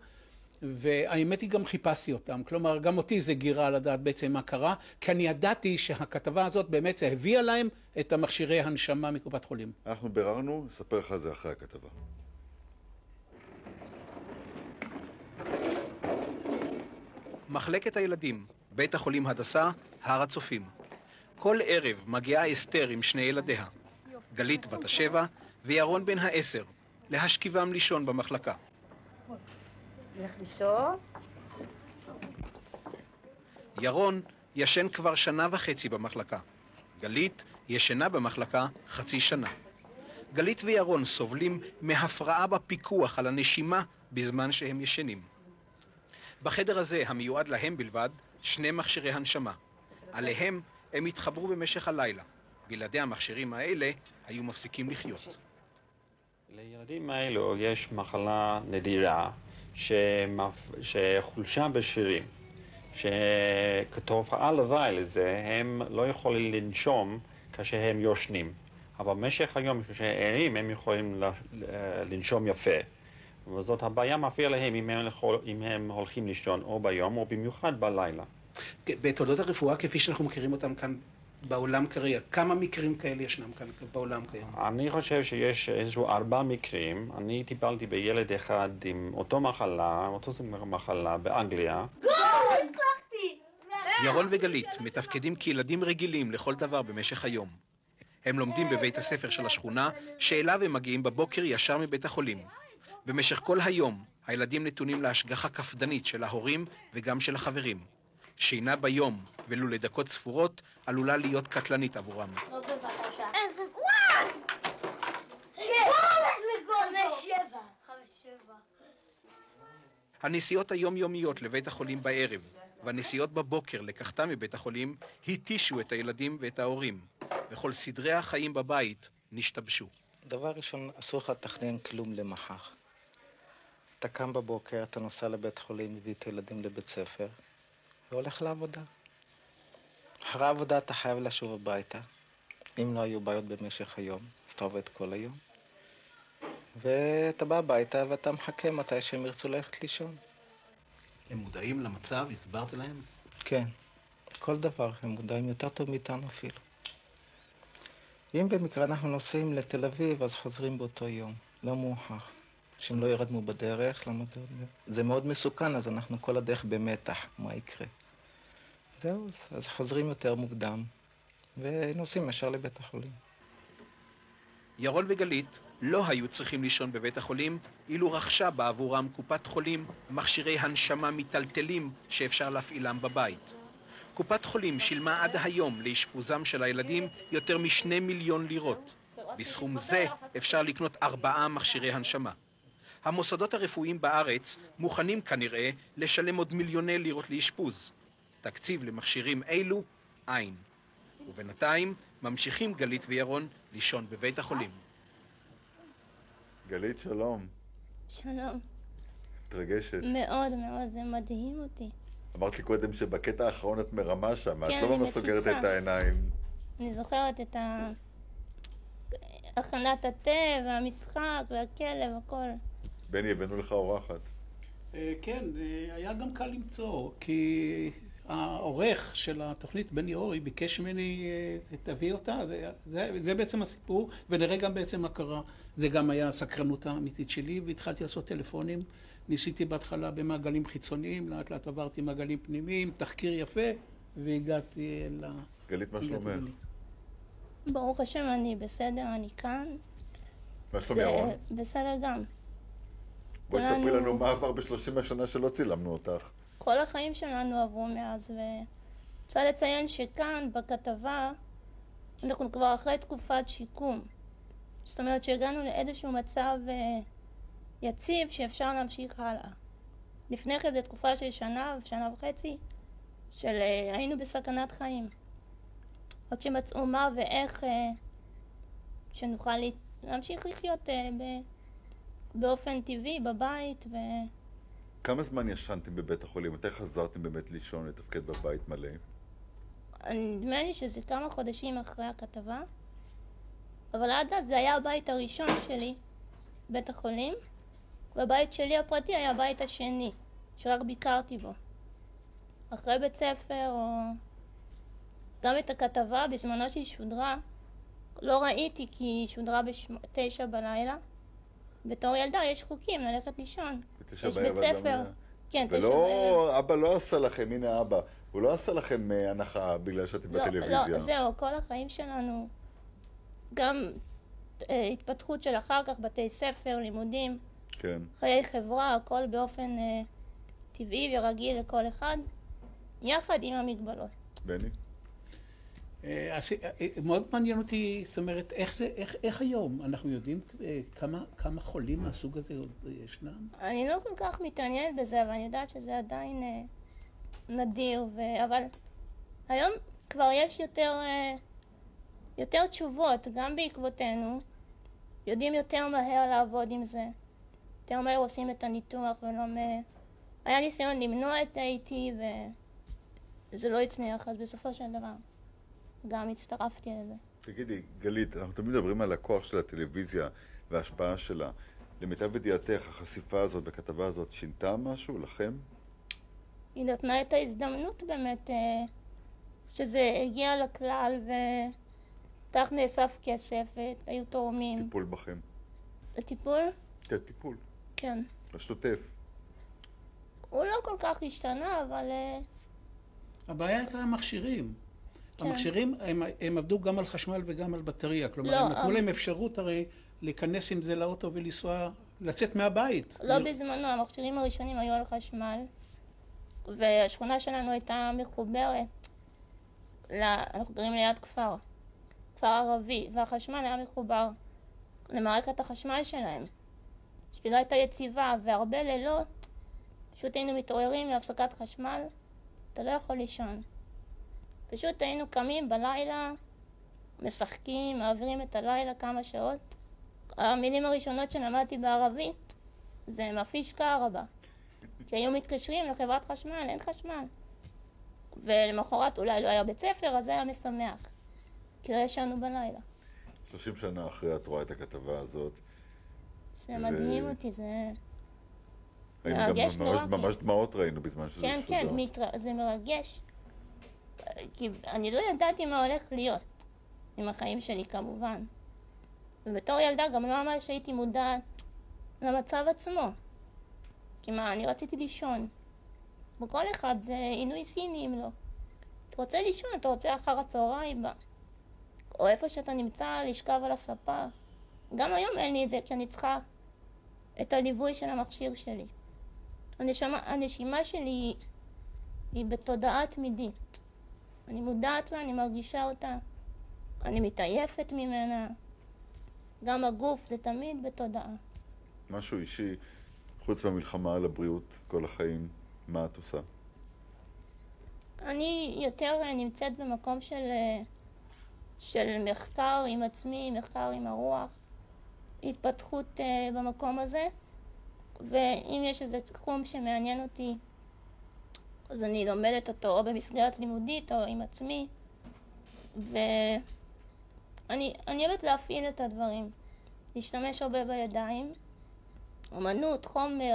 והאמת היא גם חיפשתי אותם, כלומר גם אותי זה גירה לדעת בעצם מה קרה, כי אני ידעתי שהכתבה הזאת באמת זה הביאה להם את המכשירי הנשמה מקופת חולים.
אנחנו ביררנו, נספר לך על זה אחרי הכתבה.
מחלקת הילדים, בית החולים הדסה, הר הצופים. כל ערב מגיעה אסתר עם 2 ילדיה, גלית בת 7 וירון בן 10, להשכיבם לישון במחלקה.
לך לישון.
ירון ישן כבר 1.5 שנה במחלקה. גלית ישנה במחלקה 0.5 שנה. גלית וירון סובלים מהפרעה בפיקוח על הנשימה בזמן שהם ישנים. בחדר הזה, המיועד להם בלבד, 2 מכשירי הנשמה. עליהם הם התחברו במשך הלילה. בלעדי המכשירים האלה היו מפסיקים לחיות.
לילדים האלו יש מחלה נדירה שחולשה בשרירים, שכתופעה לוואי לזה הם לא יכולים לנשום כאשר הם יושנים. אבל במשך היום כשהם הם יכולים לנשום יפה. וזאת הבעיה מפריעה להם אם הם הולכים לישון או ביום או במיוחד בלילה.
בתולדות הרפואה כפי שאנחנו מכירים אותם כאן בעולם כרגע, כמה מקרים כאלה ישנם כאן בעולם כרגע?
אני חושב שיש איזשהו 4 מקרים. אני טיפלתי בילד אחד עם אותו מחלה באנגליה.
ירון וגלית מתפקדים כילדים רגילים לכל דבר במשך היום. הם לומדים בבית הספר של השכונה, שאליו הם מגיעים בבוקר ישר מבית החולים. במשך כל היום הילדים נתונים להשגחה קפדנית של ההורים וגם של החברים. שינה ביום ולו לדקות ספורות עלולה להיות קטלנית עבורם.
לא בבקשה. איזה... וואו! איזה גול! 5-7.
הנסיעות היומיומיות לבית החולים בערב והנסיעות בבוקר לקחתם מבית החולים התישו את הילדים ואת ההורים, וכל סדרי החיים בבית נשתבשו.
דבר ראשון, אסור לך לתכנן כלום למחר. אתה קם בבוקר, אתה נוסע לבית חולים, מביא את הילדים לבית ספר, והולך לעבודה. אחרי העבודה אתה חייב לשוב הביתה. אם לא היו בעיות במשך היום, אז אתה עובד כל היום. ואתה בא הביתה ואתה מחכה מתי שהם ירצו ללכת לישון.
הם מודעים למצב? הסברת להם?
כן, כל דבר, הם מודעים יותר טוב מאיתנו אפילו. אם במקרה אנחנו נוסעים לתל אביב, אז חוזרים באותו יום, לא מאוחר. שהם לא ירדמו בדרך, למה זה מאוד מסוכן, אז אנחנו כל הדרך במתח, מה יקרה. זהו, אז חוזרים יותר מוקדם, ונוסעים ישר לבית החולים.
ירון וגלית לא היו צריכים לישון בבית החולים, אילו רכשה בעבורם קופת חולים מכשירי הנשמה מטלטלים שאפשר להפעילם בבית. קופת חולים שילמה עד היום לאשפוזם של הילדים יותר מ2 מיליון לירות. בסכום זה אפשר לקנות 4 מכשירי הנשמה. המוסדות הרפואיים בארץ מוכנים כנראה לשלם עוד מיליוני לירות לאשפוז. תקציב למכשירים אלו אין. ובינתיים ממשיכים גלית וירון לישון בבית החולים.
גלית, שלום.
שלום.
מתרגשת.
מאוד מאוד, זה מדהים אותי.
אמרת לי קודם שבקטע האחרון את מרמה שם,
כן,
את לא ממש סוגרת את העיניים.
אני זוכרת את הכנת התה והמשחק והכלב, הכל.
בני, הבאנו לך אורחת.
כן, היה גם קל למצוא, כי העורך של התוכנית, בני אורי, ביקש ממני, תביא אותה, זה בעצם הסיפור, ונראה גם בעצם מה קרה. זה גם היה הסקרנות האמיתית שלי, והתחלתי לעשות טלפונים. ניסיתי בהתחלה במעגלים חיצוניים, לאט לאט עברתי מעגלים פנימיים, תחקיר יפה, והגעתי
גלית, מה שלומך?
ברוך השם, אני בסדר, אני כאן.
מה שלום ירון?
בסדר גם.
בואי תספרי לנו מה עבר ב30 השנה שלא צילמנו אותך.
כל החיים שלנו עברו מאז, ורוצה לציין שכאן, בכתבה, אנחנו כבר אחרי תקופת שיקום. זאת אומרת שהגענו לאיזשהו מצב יציב שאפשר להמשיך הלאה. לפני כן, תקופה של שנה וחצי, היינו בסכנת חיים. עוד שמצאו מה ואיך שנוכל להמשיך לחיות באופן טבעי, בבית.
כמה זמן ישנתם בבית החולים? מתי חזרתם באמת לישון, לתפקד בבית מלא?
נדמה לי שזה כמה חודשים אחרי הכתבה, אבל עד אז זה היה הבית הראשון שלי, בית החולים, והבית שלי הפרטי היה הבית השני, שרק ביקרתי בו. אחרי בית ספר, או גם את הכתבה בזמנו שהיא שודרה, לא ראיתי כי היא שודרה ב9 בלילה. בתור ילדה יש חוקים ללכת לישון. יש בית ספר. כן, 9 בערב.
ולא, אבא לא עשה לכם, הנה אבא, הוא לא עשה לכם הנחה בגלל שאתם בטלוויזיה.
לא, זהו, כל החיים שלנו, גם התפתחות של אחר כך, בתי ספר, לימודים,
כן.
חיי חברה, הכל באופן טבעי ורגיל לכל אחד, יחד עם המגבלות.
בני?
מאוד מעניין אותי, זאת אומרת, איך היום אנחנו יודעים כמה חולים מהסוג הזה עוד ישנם?
אני לא כל כך מתעניינת בזה, אבל אני יודעת שזה עדיין נדיר, אבל היום כבר יש יותר תשובות, גם בעקבותינו, יודעים יותר מהר לעבוד עם זה, יותר מהר עושים את הניתוח ולא היה ניסיון למנוע את זה איתי וזה לא הצליח, אז בסופו של דבר גם הצטרפתי לזה.
תגידי, גלית, אנחנו תמיד מדברים על הכוח של הטלוויזיה וההשפעה שלה. למיטב ידיעתך, החשיפה הזאת בכתבה הזאת שינתה משהו לכם?
היא נתנה את ההזדמנות באמת שזה הגיע לכלל וכך נאסף כסף והיו תורמים.
טיפול בכם.
הטיפול?
כן, טיפול.
כן.
השוטף.
הוא לא כל כך השתנה, אבל...
הבעיה הייתה המכשירים. כן. המכשירים, הם עבדו גם על חשמל וגם על בטריה. כלומר,
לא,
הם נתנו להם אפשרות הרי להיכנס עם זה לאוטו ולנסוע, לצאת מהבית.
לא בזמנו, המכשירים הראשונים היו על חשמל. והשכונה שלנו הייתה מחוברת, אנחנו גרים ליד כפר ערבי, והחשמל היה מחובר למערכת החשמל שלהם, שהיא לא הייתה יציבה, והרבה לילות פשוט היינו מתעוררים מהפסקת חשמל, אתה לא יכול לישון. פשוט היינו קמים בלילה, משחקים, מעבירים את הלילה כמה שעות. המילים הראשונות שלמדתי בערבית זה מפיש קערבה. כי היו מתקשרים לחברת חשמל, אין חשמל. ולמחרת אולי לא היה בית ספר, אז זה היה משמח. כי לא ישנו בלילה.
30 שנה אחרי את רואה את הכתבה הזאת.
זה מדהים אותי, זה
מרגש נורא. ממש דמעות ראינו בזמן שזה שודר.
כן, זה מרגש. כי אני לא ידעתי מה הולך להיות עם החיים שלי כמובן. ובתור ילדה גם לא ממש שהייתי מודעת למצב עצמו. כי מה, אני רציתי לישון. וכל אחד זה עינוי סיני אם לא. אתה רוצה לישון, אתה רוצה אחר הצהריים בה. או איפה שאתה נמצא לשכב על הספה. גם היום אין לי את זה, כי אני צריכה את הליווי של המכשיר שלי. הנשימה שלי היא בתודעה תמידית. אני מודעת לה, אני מרגישה אותה, אני מתעייפת ממנה. גם הגוף זה תמיד בתודעה.
משהו אישי, חוץ מהמלחמה על הבריאות כל החיים, מה את עושה?
אני יותר נמצאת במקום של מחקר עם עצמי, מחקר עם הרוח, התפתחות במקום הזה, ואם יש איזה תחום שמעניין אותי, אז אני לומדת אותו או במסגרת לימודית או עם עצמי, ואני אוהבת להפעיל את הדברים, להשתמש הרבה בידיים, אומנות, חומר,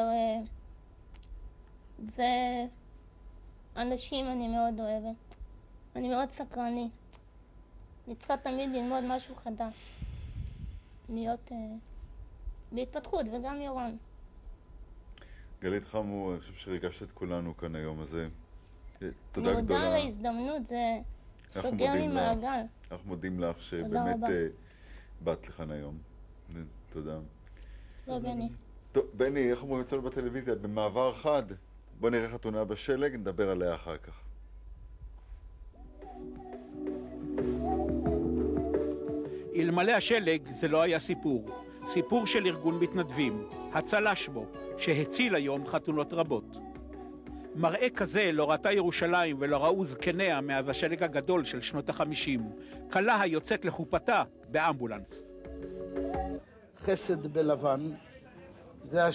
ואנשים אני מאוד אוהבת. אני מאוד סקרנית. אני צריכה תמיד ללמוד משהו חדש. להיות בהתפתחות, וגם ירון.
גלית חמו, אני חושב שריגשת את כולנו כאן היום הזה. תודה גדולה.
אני מודה על ההזדמנות, זה סוגר לי מעגל.
אנחנו מודים לך שבאמת באת לכאן היום. תודה.
לא, בני.
טוב, בני, איך אומרים אצלנו בטלוויזיה? במעבר חד. בוא נראה חתונה בשלג, נדבר עליה אחר כך.
אלמלא השלג זה לא היה סיפור. סיפור של ארגון מתנדבים, הצל"ש בו, שהציל היום חתונות רבות. מראה כזה לא ראתה ירושלים ולא ראו זקניה מאז השלג הגדול של שנות ה-50. כלה היוצאת לחופתה באמבולנס.
חסד בלבן, זה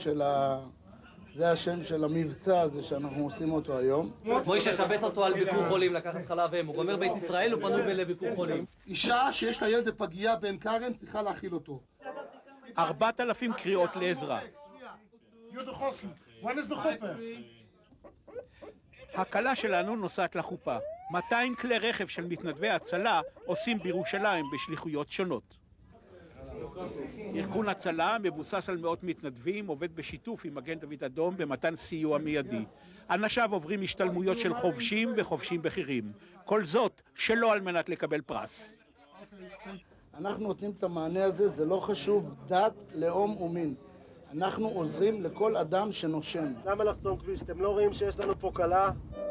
השם של המבצע הזה שאנחנו עושים אותו היום.
מוישה שבת אותו על ביקור חולים, לקחת חלב אם. הוא גומר בית ישראל, הוא פנוי לביקור חולים.
אישה שיש לה ילד בפגייה בעין כרם צריכה להאכיל אותו.
4,000 קריאות לעזרה. הכלה שלנו נוסעת לחופה. 200 כלי רכב של מתנדבי הצלה עושים בירושלים בשליחויות שונות. ארגון הצלה מבוסס על מאות מתנדבים, עובד בשיתוף עם מגן דוד אדום במתן סיוע מיידי. אנשיו עוברים השתלמויות של חובשים וחובשים בכירים. כל זאת שלא על מנת לקבל פרס.
אנחנו נותנים את המענה הזה, זה לא חשוב דת, לאום ומין. אנחנו עוזרים לכל אדם שנושם.
למה לחסום כביש? אתם לא רואים שיש לנו פה קלה?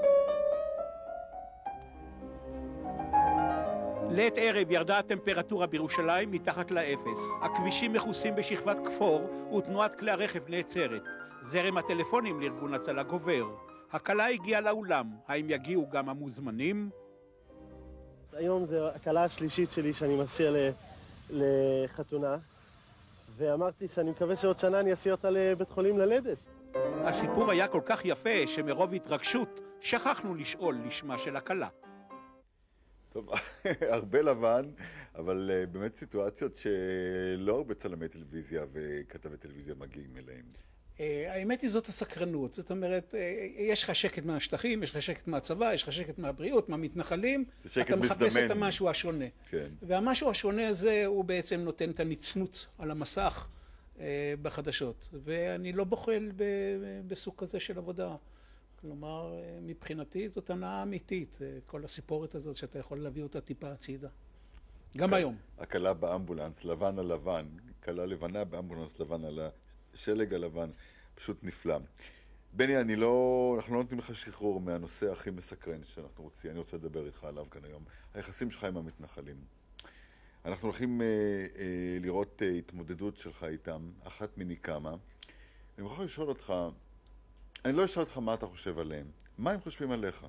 לעת ערב ירדה הטמפרטורה בירושלים מתחת לאפס. הכבישים מכוסים בשכבת כפור ותנועת כלי הרכב נעצרת. זרם הטלפונים לארגון הצלה גובר. הכלה הגיעה לאולם. האם יגיעו גם המוזמנים?
היום זו הכלה השלישית שלי שאני מסיע לחתונה. ואמרתי שאני מקווה שעוד שנה אני אסיע אותה לבית חולים ללדת.
הסיפור היה כל כך יפה שמרוב התרגשות שכחנו לשאול לשמה של הכלה.
טוב, הרבה לבן, אבל באמת סיטואציות שלא הרבה צלמי טלוויזיה וכתבי טלוויזיה מגיעים אליהם.
האמת היא זאת הסקרנות, זאת אומרת, יש לך שקט מהשטחים, יש לך שקט מהצבא, יש לך שקט מהבריאות, מהמתנחלים, אתה מחפש את המשהו השונה.
כן.
והמשהו השונה הזה הוא בעצם נותן את הנצנות על המסך בחדשות, ואני לא בוחל בסוג כזה של עבודה. כלומר, מבחינתי זאת הנאה אמיתית, כל הסיפורת הזאת שאתה יכול להביא אותה טיפה הצידה. גם היום.
הכלה באמבולנס, לבן על לבן, כלה לבנה באמבולנס לבן על השלג הלבן, פשוט נפלא. בני, אנחנו לא נותנים לך שחרור מהנושא הכי מסקרן אני רוצה לדבר איתך עליו כאן היום, היחסים שלך עם המתנחלים. אנחנו הולכים לראות התמודדות שלך איתם, אחת מיני כמה. אני מוכרח לשאול אותך, אני לא אשאל אותך מה אתה חושב עליהם, מה הם חושבים עליך?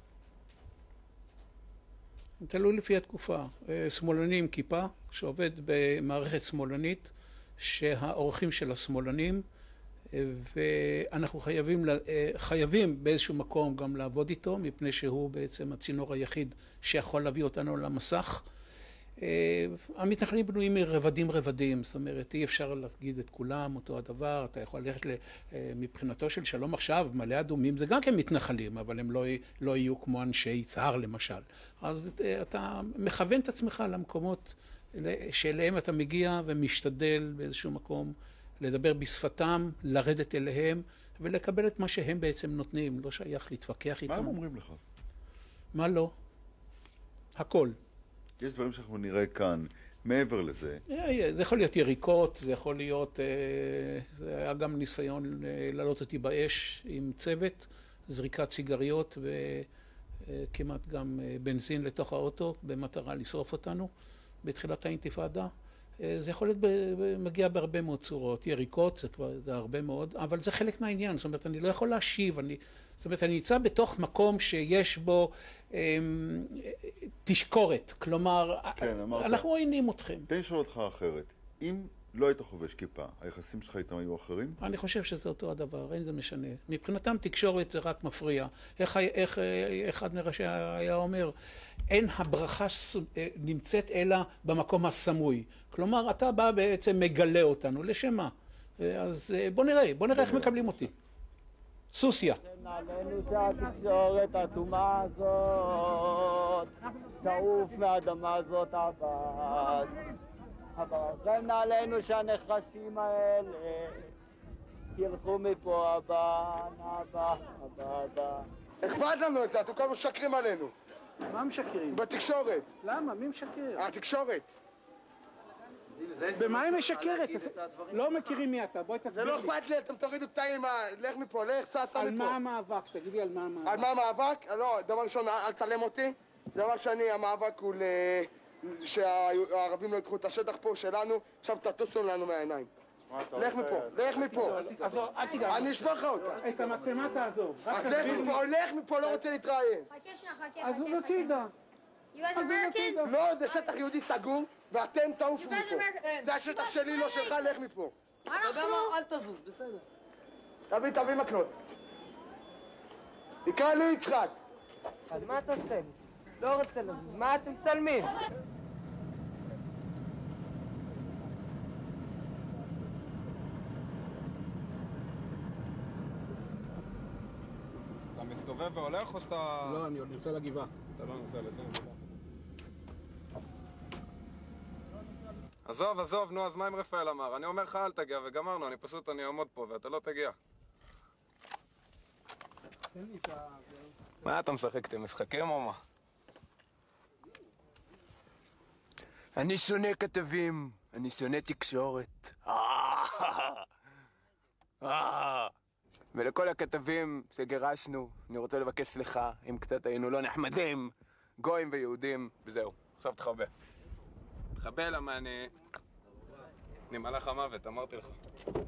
תלוי לפי התקופה. שמאלני עם כיפה, שעובד במערכת שמאלנית, שהאורחים של השמאלנים, ואנחנו חייבים באיזשהו מקום גם לעבוד איתו, מפני שהוא בעצם הצינור היחיד שיכול להביא אותנו למסך. המתנחלים בנויים מרבדים, זאת אומרת, אי אפשר להגיד את כולם אותו הדבר, אתה יכול ללכת מבחינתו של שלום עכשיו, מלא אדומים, זה גם כן מתנחלים, אבל הם לא יהיו כמו אנשי יצהר למשל. אז אתה מכוון את עצמך למקומות שאליהם אתה מגיע ומשתדל באיזשהו מקום לדבר בשפתם, לרדת אליהם ולקבל את מה שהם בעצם נותנים, לא שייך להתווכח איתם.
מה הם אומרים לך?
מה לא? הכל.
יש דברים שאנחנו נראה כאן, מעבר לזה.
זה יכול להיות יריקות, זה יכול להיות, זה היה גם ניסיון לעלות אותי באש עם צוות, זריקת סיגריות וכמעט גם בנזין לתוך האוטו במטרה לשרוף אותנו בתחילת האינתיפאדה. זה יכול להיות מגיע בהרבה מאוד צורות, יריקות זה הרבה מאוד, אבל זה חלק מהעניין, זאת אומרת אני לא יכול להשיב, זאת אומרת אני נמצא בתוך מקום שיש בו תשקורת, כלומר
כן,
אנחנו עוינים אתכם.
תן לשאול אותך אחרת, אם לא היית חובש כיפה, היחסים שלך איתם היו אחרים?
אני חושב שזה אותו הדבר, אין זה משנה. מבחינתם תקשורת זה רק מפריע. איך אחד מראשי היה אומר, אין הברכה נמצאת אלא במקום הסמוי. כלומר, אתה בא בעצם מגלה אותנו. לשם מה? אז בוא נראה איך מקבלים אותי. סוסיה.
עלינו שהתקשורת התאומה הזאת תעוף מהאדמה הזאת עבד. אבל עלינו שהנחשים האלה ילכו מפה הבא.
אכפת לנו את זה, אתם כל הזמן משקרים עלינו.
מה משקרים?
בתקשורת.
למה? מי משקר?
התקשורת.
במה היא משקרת? לא מכירים מי אתה, בואי תסביר לי.
זה לא אכפת לי, אתם תורידו פתאים, לך מפה, לך, סע מפה.
על מה המאבק? תגידי על מה המאבק.
על מה המאבק? לא, דבר ראשון, אל תצלם אותי. דבר שני, המאבק הוא שהערבים לא יקחו את השטח פה שלנו, עכשיו תטוסו לנו מהעיניים. לך מפה. אני אשבור לך אותה.
את המצלמה תעזוב.
אז לך מפה, לא רוצה להתראיין.
אז הוא בצידה.
לא, זה שטח יהודי סגור, ואתם תעופו מפה. זה השטח שלי, לא שלך, לך מפה.
אתה יודע מה? אל תזוז, בסדר.
תביא מקלות. יקרא לי יצחק.
אז מה אתה עושה? לא רוצה לזוז, מה אתם מצלמים?
אתה מסתובב והולך או שאתה...
לא, אני נוסע לגבעה.
אתה לא נוסע לגבעה. עזוב, נו, אז מה אם רפאל אמר? אני אומר לך אל תגיע וגמרנו, אני אעמוד פה ואתה לא תגיע. מה אתה משחק? אתם משחקים או מה?
אני שונא כתבים, אני שונא תקשורת. ולכל הכתבים שגירשנו, אני רוצה לבקש סליחה, אם קצת היינו לא נחמדים, גויים ויהודים, וזהו. עכשיו תחבא. תחבא למה אני מלאך המוות, אמרתי לך.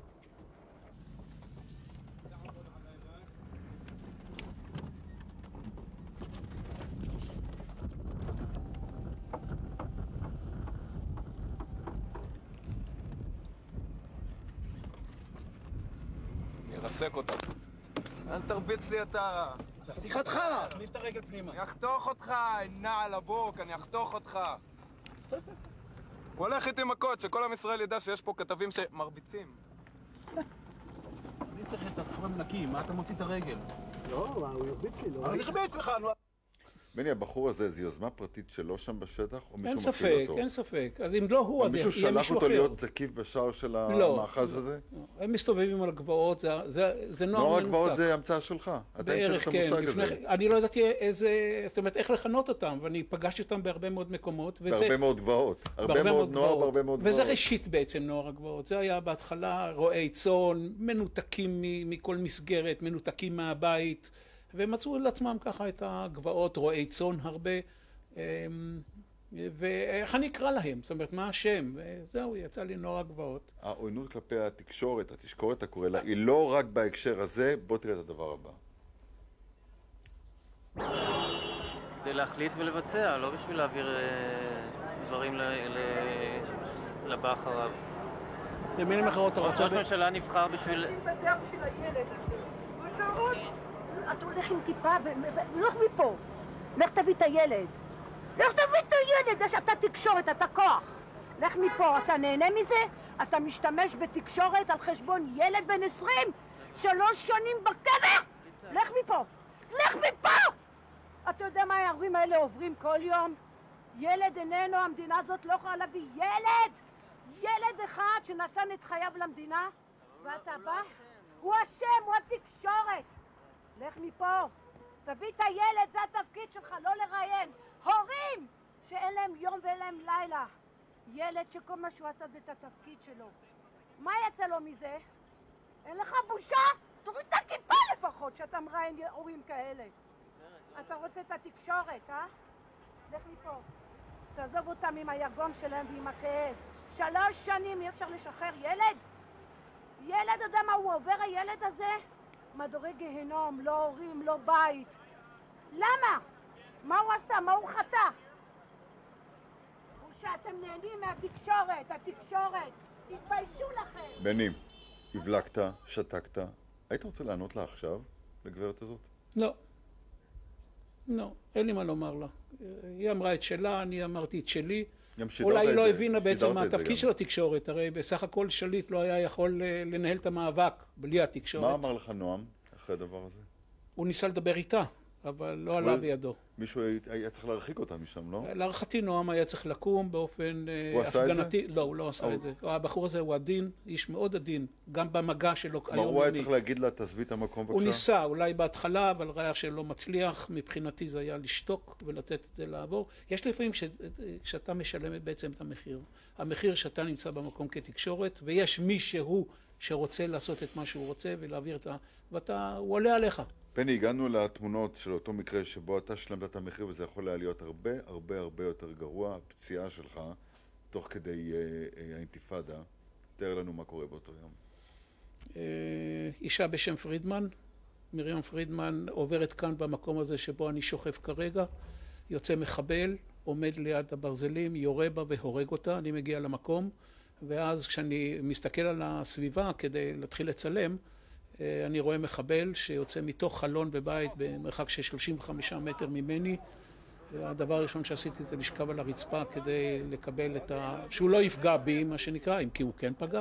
נרסק אותה. אל תרביץ לי אתה.
תפתיח אותך, תכניס את הרגל פנימה.
אני אחתוך אותך, נעל הבוק, אני אחתוך אותך. הוא הולך איתי מכות, שכל עם ישראל ידע שיש פה כתבים שמרביצים.
אני צריך את הפרם נקי, מה אתה מוציא את הרגל?
לא, הוא הרביץ לי, לא.
אני הרביץ לך, נו.
בני, הבחור הזה, זו יוזמה פרטית שלו שם בשטח, או מישהו
אין
מפעיל אותו?
אין ספק. אז אם לא הוא, אז יהיה מישהו אחר.
מישהו שלח אותו להיות זקיף בשער של המאחז הזה?
הם מסתובבים על הגבעות, זה נוער
מנותק. הגבעות זה המצאה שלך.
בערך, כן. אני לא ידעתי זאת אומרת, איך לכנות אותם, ואני פגשתי אותם בהרבה מאוד מקומות.
בהרבה מאוד גבעות. הרבה מאוד נוער, בהרבה מאוד גבעות.
וזה ראשית בעצם נוער הגבעות. זה היה בהתחלה רועי צאן, מנותקים מכל מסגרת, מנותקים מהבית. והם מצאו לעצמם ככה את הגבעות, רועי צאן הרבה, ואיך אני אקרא להם? זאת אומרת, מה השם? וזהו, יצא לי נוער הגבעות.
העוינות כלפי התקשורת, התשקורת הקורא לה, היא לא רק בהקשר הזה, בוא תראה את הדבר הבא.
כדי להחליט ולבצע, לא בשביל להעביר דברים לבא אחריו.
במילים אחרות אתה רוצה...
ראש ממשלה נבחר בשביל...
אתה הולך עם טיפה ולך מפה. לך תביא את הילד. לך תביא את הילד, יש אתה תקשורת, אתה כוח. לך מפה, אתה נהנה מזה? אתה משתמש בתקשורת על חשבון ילד בן 20? 3 שנים בקבר? לך מפה. לך מפה! אתה יודע מה ההורים האלה עוברים כל יום? ילד איננו, המדינה הזאת לא יכולה להביא ילד! ילד אחד שנתן את חייו למדינה, ואתה בא? הוא השם, הוא התקשורת. לך מפה, תביא את הילד, זה התפקיד שלך, לא לראיין. הורים שאין להם יום ואין להם לילה. ילד שכל מה שהוא עשה זה את התפקיד שלו. מה יצא לו מזה? אין לך בושה? תוריד את הכיפה לפחות שאתה מראיין הורים כאלה. אתה רוצה את התקשורת, אה? לך מפה. תעזוב אותם עם היגון שלהם ועם הכאב. 3 שנים אי אפשר לשחרר ילד? ילד יודע מה הוא עובר הילד הזה? מדורי גיהנום, לא הורים, לא בית. למה? מה הוא עשה? מה הוא חטא? הוא שאתם נהנים מהתקשורת, התקשורת. תתביישו לכם.
בני, הבלקת, שתקת. היית רוצה לענות לה עכשיו, לגברת הזאת?
לא. לא, אין לי מה לומר לה. היא אמרה את שלה, אני אמרתי את שלי. אולי היא לא הבינה בעצם מה התפקיד של התקשורת, הרי בסך הכל שליט לא היה יכול לנהל את המאבק בלי התקשורת.
מה אמר לך נועם אחרי הדבר הזה?
הוא ניסה לדבר איתה, אבל לא עלה בידו.
מישהו היה צריך להרחיק אותה משם, לא?
להערכתי נועם היה צריך לקום באופן הפגנתי.
הוא עשה את זה?
לא, הוא לא עשה את זה. הבחור הזה הוא עדין, איש מאוד עדין, גם במגע שלו היומיומי.
הוא היה צריך להגיד לה, תעזבי את המקום בבקשה?
הוא ניסה, אולי בהתחלה, אבל ראה שלא מצליח. מבחינתי זה היה לשתוק ולתת את זה לעבור. יש לפעמים שאתה משלם בעצם את המחיר. המחיר שאתה נמצא במקום כתקשורת, ויש מישהו שרוצה לעשות את מה שהוא רוצה ולהעביר את הוא עולה עליך.
בני, הגענו לתמונות של אותו מקרה שבו אתה שלמת את המחיר, וזה יכול היה להיות הרבה הרבה הרבה יותר גרוע, הפציעה שלך, תוך כדי האינתיפאדה. תאר לנו מה קורה באותו יום.
אישה בשם פרידמן, מרים פרידמן, עוברת כאן במקום הזה שבו אני שוכב כרגע, יוצא מחבל, עומד ליד הברזלים, יורה בה והורג אותה, אני מגיע למקום, ואז כשאני מסתכל על הסביבה כדי להתחיל לצלם, אני רואה מחבל שיוצא מתוך חלון בבית במרחק של 35 מטר ממני. הדבר הראשון שעשיתי זה לשכב על הרצפה כדי לקבל שהוא לא יפגע בי, מה שנקרא, אם כי הוא כן פגע.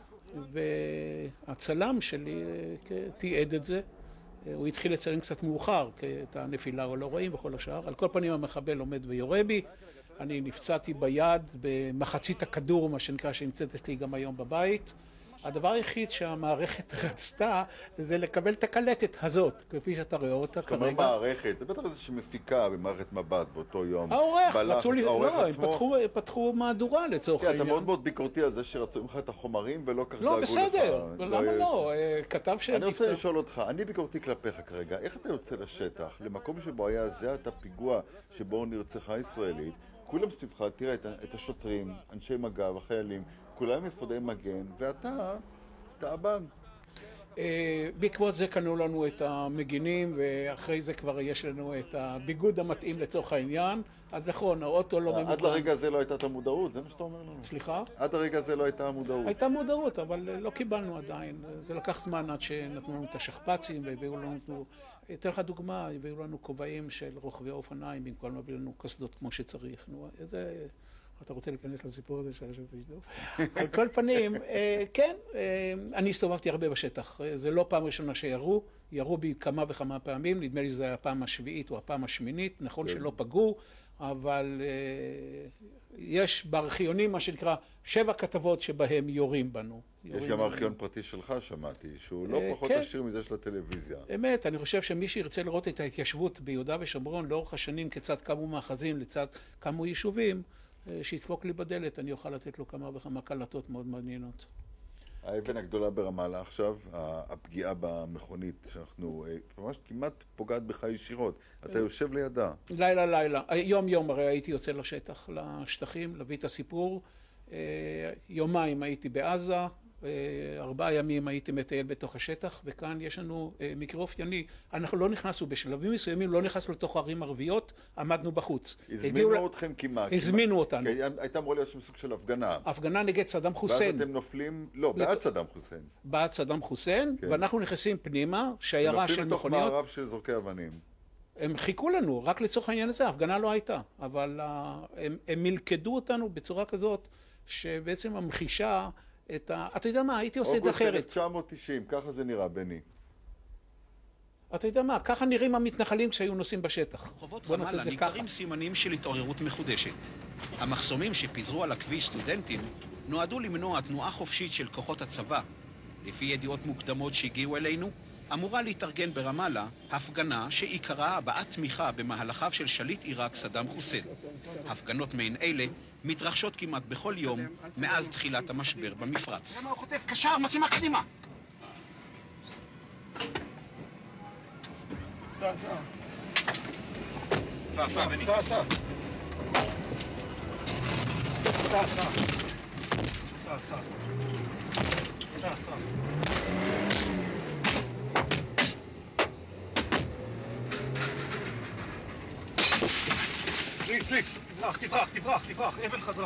והצלם שלי תיעד את זה. הוא התחיל לצלם קצת מאוחר, כי את הנפילה לא רואים וכל השאר. על כל פנים המחבל עומד ויורה בי. אני נפצעתי ביד במחצית הכדור, מה שנקרא, שנמצאת אצלי גם היום בבית. הדבר היחיד שהמערכת רצתה זה לקבל את הקלטת הזאת, כפי שאתה רואה אותה כרגע.
זאת אומרת מערכת, זה בטח איזושהי מפיקה במערכת מבט באותו יום.
העורך, רצו לי, לא, הם פתחו מהדורה לצורך העניין.
אתה מאוד מאוד ביקורתי על זה שרצו ממך את החומרים ולא כך דאגו לך.
לא, בסדר, למה לא? כתב שאני
אני רוצה לשאול אותך, אני ביקורתי כלפיך כרגע, איך אתה יוצא לשטח, למקום שבו היה זה את הפיגוע שבו נרצחה ישראלית, כולם סביבך, תראה את השוטרים, אנשי מג"ב, החיילים, כולם מפודי מגן, ואתה תאבן.
בעקבות זה קנו לנו את המגינים, ואחרי זה כבר יש לנו את הביגוד המתאים לצורך העניין. אז נכון, האוטו לא ממוגן.
עד לרגע הזה לא הייתה את המודעות, זה מה שאתה אומר לנו.
סליחה?
עד הרגע הזה לא הייתה המודעות.
הייתה מודעות, אבל לא קיבלנו עדיין. זה לקח זמן עד שנתנו לנו את השכפ"צים, והביאו לנו, אתן לך דוגמה, הביאו לנו כובעים של רוכבי אופניים, במקום להביא לנו קסדות כמו שצריך. אתה רוצה להיכנס לסיפור הזה שהרשת ידעו? על כל פנים, כן, אני הסתובבתי הרבה בשטח. זה לא פעם ראשונה שירו, ירו בי כמה וכמה פעמים, נדמה לי שזה היה הפעם השביעית או הפעם השמינית, נכון שלא פגעו, אבל יש בארכיונים מה שנקרא 7 כתבות שבהם יורים בנו.
יש גם ארכיון פרטי שלך, שמעתי, שהוא לא פחות עשיר מזה של הטלוויזיה.
אמת, אני חושב שמי שירצה לראות את ההתיישבות ביהודה ושומרון לאורך השנים, כיצד קמו מאחזים, לצד קמו יישובים, שידפוק לי בדלת, אני אוכל לתת לו כמה וכמה קלטות מאוד מעניינות.
האבן הגדולה ברמאללה עכשיו, הפגיעה במכונית, שאנחנו ממש כמעט פוגעת בך ישירות. אתה יושב לידה.
לילה. יום הרי הייתי יוצא לשטח, לשטחים, להביא את הסיפור. יומיים הייתי בעזה, 4 ימים הייתי מטייל בתוך השטח, וכאן יש לנו מקרה אופייני. אנחנו לא נכנסנו בשלבים מסוימים, לא נכנסנו לתוך ערים ערביות, עמדנו בחוץ.
הזמינו אתכם כמעט.
הזמינו אותנו.
הייתה אמורה להיות שם סוג של הפגנה.
הפגנה נגד סדאם חוסיין.
ואז אתם נופלים, לא, בעד סדאם חוסיין.
בעד סדאם חוסיין, ואנחנו נכנסים פנימה, שיירה של מכוניות.
נופלים לתוך מערב של זורקי אבנים.
הם חיכו לנו, רק לצורך העניין הזה, ההפגנה לא הייתה. אבל הם מלכדו אותנו בצורה כזאת, שבעצם המחישה אתה יודע מה, הייתי עושה את זה אחרת.
אוגוסט 1990, ככה זה נראה, בני.
אתה יודע מה, ככה נראים המתנחלים כשהיו נוסעים בשטח.
רחובות רמאללה ניכרים סימנים של התעוררות מחודשת. המחסומים שפיזרו על הכביש סטודנטים נועדו למנוע תנועה חופשית של כוחות הצבא. לפי ידיעות מוקדמות שהגיעו אלינו, אמורה להתארגן ברמאללה הפגנה שעיקרה הבעת תמיכה במהלכיו של שליט עיראק סדאם חוסיין. הפגנות מעין אלה מתרחשות כמעט בכל יום מאז תחילת המשבר במפרץ. למה הוא חוטף קשר? משימה קדימה! ליס, תברח, אבן חדרה.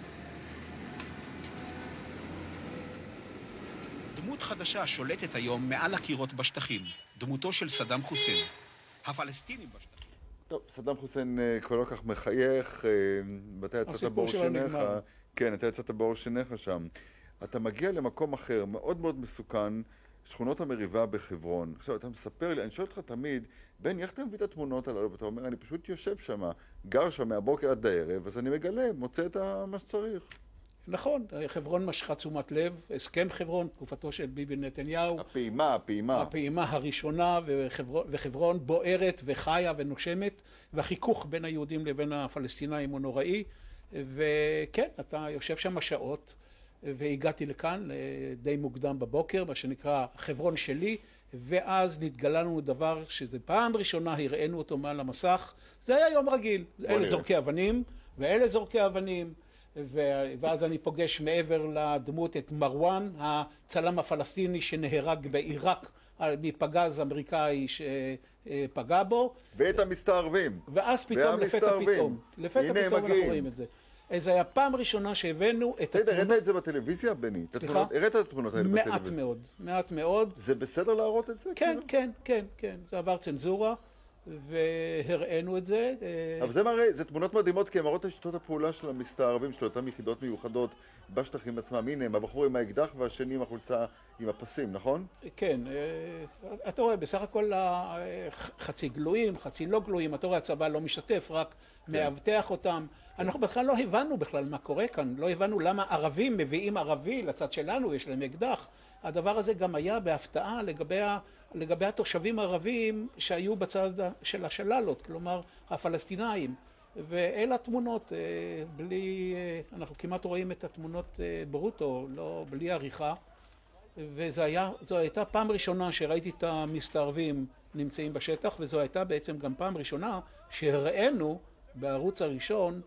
דמות חדשה שולטת היום מעל הקירות בשטחים, דמותו של סדאם חוסיין. הפלסטינים בשטחים.
טוב, סדאם חוסיין כבר לא כך מחייך, ואתה יצאת באור שיניך. כן, אתה יצאת באור שיניך שם. אתה מגיע למקום אחר, מאוד מאוד מסוכן, שכונות המריבה בחברון. עכשיו, אתה מספר לי, אני שואל אותך תמיד, בני, איך אתה מביא את התמונות הללו? ואתה אומר, אני פשוט יושב שם, גר שם מהבוקר עד הערב, אז אני מגלה, מוצא את מה שצריך.
נכון, חברון משכה תשומת לב, הסכם חברון, תקופתו של ביבי נתניהו. הפעימה הראשונה, וחברון בוערת וחיה ונושמת, והחיכוך בין היהודים לבין הפלסטינאים הוא נוראי. וכן, אתה יושב שם שעות, והגעתי לכאן די מוקדם בבוקר, מה שנקרא חברון שלי, ואז נתגלה לנו דבר שזה פעם ראשונה הראינו אותו מעל המסך. זה היה יום רגיל, אלה זורקי אבנים ואלה זורקי אבנים, ואז אני פוגש מעבר לדמות את מרואן, הצלם הפלסטיני שנהרג בעיראק מפגז אמריקאי שפגע בו,
ואת המסתערבים,
ואז פתאום לפתע פתאום אנחנו רואים את זה. זה היה פעם ראשונה שהבאנו את התמונות.
הראית את זה בטלוויזיה, בני?
סליחה?
הראית את התמונות האלה בטלוויזיה?
מעט מאוד.
זה בסדר להראות את זה?
כן. זה עבר צנזורה, והראינו את זה.
אבל זה מראה, זה תמונות מדהימות, כי הם מראות את שיטות הפעולה של המסתערבים, של אותם יחידות מיוחדות בשטחים עצמם. הנה, הבחור עם האקדח והשני עם החולצה עם הפסים, נכון?
כן. אתה רואה, בסך הכל חצי גלויים, חצי לא גלויים. אתה רואה, הצבא לא משתתף, רק מאבטח אותם. אנחנו בכלל לא הבנו מה קורה כאן, לא הבנו למה ערבים מביאים ערבי לצד שלנו, יש להם אקדח. הדבר הזה גם היה בהפתעה לגבי התושבים הערבים שהיו בצד של השללות, כלומר הפלסטינאים. ואלה התמונות, אנחנו כמעט רואים את התמונות ברוטו, לא בלי עריכה. וזו הייתה פעם ראשונה שראיתי את המסתערבים נמצאים בשטח, וזו הייתה בעצם גם פעם ראשונה שהראינו בערוץ הראשון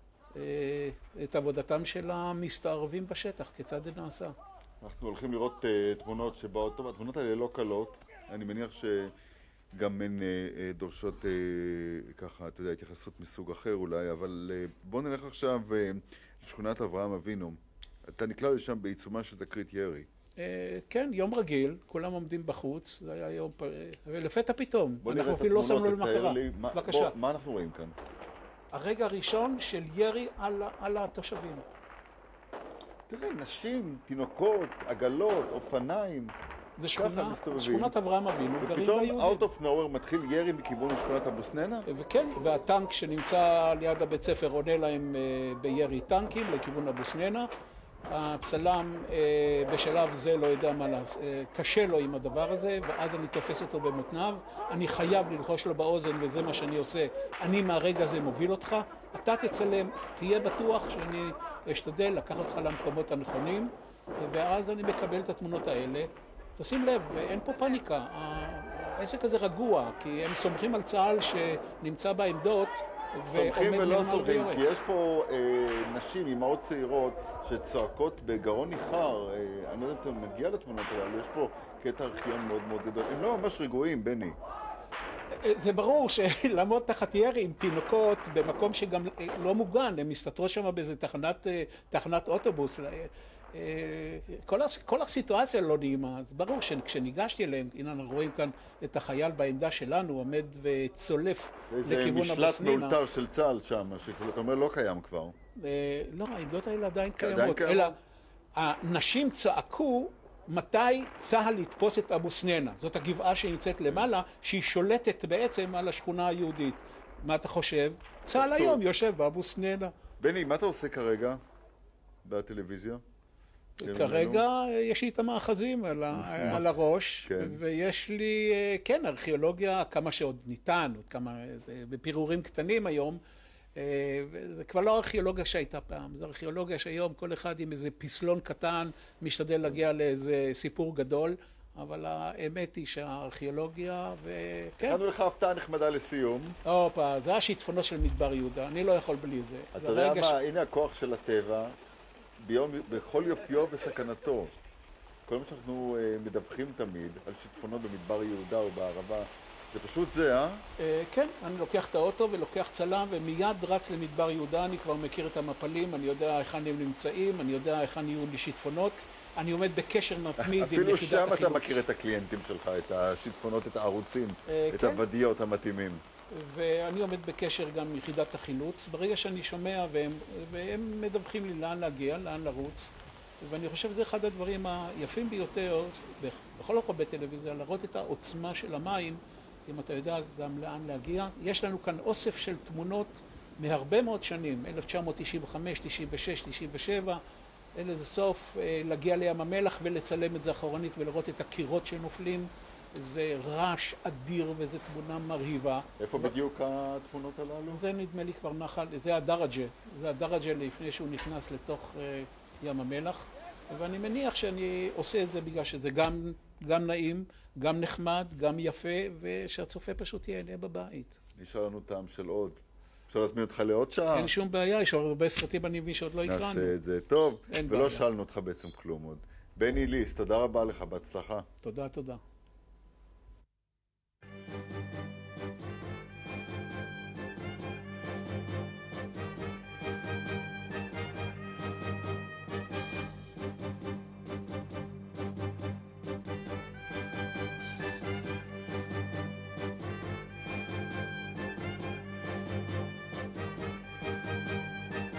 את עבודתם של המסתערבים בשטח, כיצד זה נעשה.
אנחנו הולכים לראות תמונות שבאות, טוב, התמונות האלה לא קלות, אני מניח שגם הן דורשות ככה, אתה יודע, התייחסות מסוג אחר אולי, אבל בואו נלך עכשיו לשכונת אברהם אבינו. אתה נקלע לשם בעיצומה של תקרית ירי.
כן, יום רגיל, כולם עומדים בחוץ, זה היה יום, ולפתע פתאום, אנחנו אפילו לא שמנו למחרה. בבקשה.
מה אנחנו רואים כאן?
הרגע הראשון של ירי על התושבים.
תראה, נשים, תינוקות, עגלות, אופניים.
זה שכונת אברהם אבינו, גרים בה יהודים.
ופתאום, out of nowhere, מתחיל ירי מכיוון שכונת אבו סנינה?
וכן, והטנק שנמצא ליד הבית ספר עונה להם בירי טנקים לכיוון אבו סנינה. הצלם בשלב זה לא יודע מה לעשות, קשה לו עם הדבר הזה, ואז אני תופס אותו במותניו. אני חייב ללחוש לו באוזן, וזה מה שאני עושה. אני מהרגע הזה מוביל אותך, אתה תצלם, תהיה בטוח שאני אשתדל לקחת אותך למקומות הנכונים, ואז אני מקבל את התמונות האלה. תשים לב, אין פה פאניקה, העסק הזה רגוע, כי הם סומכים על צה"ל שנמצא בעמדות,
סומכים ולא סומכים, כי יש פה נשים, אמהות צעירות, שצועקות בגרון ניחר. אני לא יודעת אם נגיע לתמונות האלה, יש פה קטע ארכיון מאוד מאוד גדול. הם לא ממש רגועים, בני.
זה ברור שלעמוד תחת ירי עם תינוקות במקום שגם לא מוגן, הם מסתתרו שם באיזה תחנת אוטובוס. כל הסיטואציה לא נעימה, אז ברור שכשניגשתי אליהם, הנה אנחנו רואים כאן את החייל בעמדה שלנו, עומד וצולף לכיוון אבו סנינה.
זה משלט מאולתר של צה"ל שם, שאתה אומר לא קיים כבר.
לא, העמדות האלה עדיין קיימות, אלא הנשים צעקו מתי צה"ל יתפוס את אבו סנינה. זאת הגבעה שנמצאת למעלה, שהיא שולטת בעצם על השכונה היהודית. מה אתה חושב? צה"ל היום יושב באבו סנינה.
בני, מה אתה עושה כרגע בטלוויזיה?
כרגע יש לי את המאחזים על הראש, ויש לי, כן, ארכיאולוגיה, כמה שעוד ניתן, בפירורים קטנים היום. זה כבר לא ארכיאולוגיה שהייתה פעם, זה ארכיאולוגיה שהיום כל אחד עם איזה פסלון קטן משתדל להגיע לאיזה סיפור גדול, אבל האמת היא שהארכיאולוגיה, וכן.
הכנו לך הפתעה נחמדה לסיום.
הופה, זה השיטפונות של מדבר יהודה, אני לא יכול בלי זה.
אתה יודע מה, הנה הכוח של הטבע. בכל יופיו וסכנתו. כל מה שאנחנו מדווחים תמיד על שיטפונות במדבר יהודה או בערבה, זה פשוט זה, אה?
כן, אני לוקח את האוטו ולוקח צלם ומיד רץ למדבר יהודה, אני כבר מכיר את המפלים, אני יודע היכן הם נמצאים, אני יודע היכן יהיו לי שיטפונות, אני עומד בקשר מתמיד עם יחידת החילוץ.
אפילו שם אתה מכיר את הקליינטים שלך, את השיטפונות, את הערוצים, את הוודיות המתאימים.
ואני עומד בקשר גם עם יחידת החילוץ. ברגע שאני שומע והם מדווחים לי לאן להגיע, לאן לרוץ, ואני חושב שזה אחד הדברים היפים ביותר, בכל מקום בטלוויזיה, להראות את העוצמה של המים, אם אתה יודע גם לאן להגיע. יש לנו כאן אוסף של תמונות מהרבה מאוד שנים, 1995, 96, 97, אין לזה סוף, להגיע לים המלח ולצלם את זה אחורנית ולראות את הקירות שנופלים. זה רעש אדיר וזו תמונה מרהיבה.
איפה בדיוק התמונות הללו?
זה נדמה לי כבר נחל, זה הדרג'ה. זה הדרג'ה לפני שהוא נכנס לתוך ים המלח. ואני מניח שאני עושה את זה בגלל שזה גם נעים, גם נחמד, גם יפה, ושהצופה פשוט ייהנה בבית.
נשאר לנו טעם של עוד. אפשר להזמין אותך לעוד שעה?
אין שום בעיה, יש הרבה סרטים אני מבין שעוד לא הקראנו.
נעשה את זה טוב, ולא שאלנו אותך בעצם כלום עוד. בני ליס, תודה רבה לך, בהצלחה.
תודה, תודה.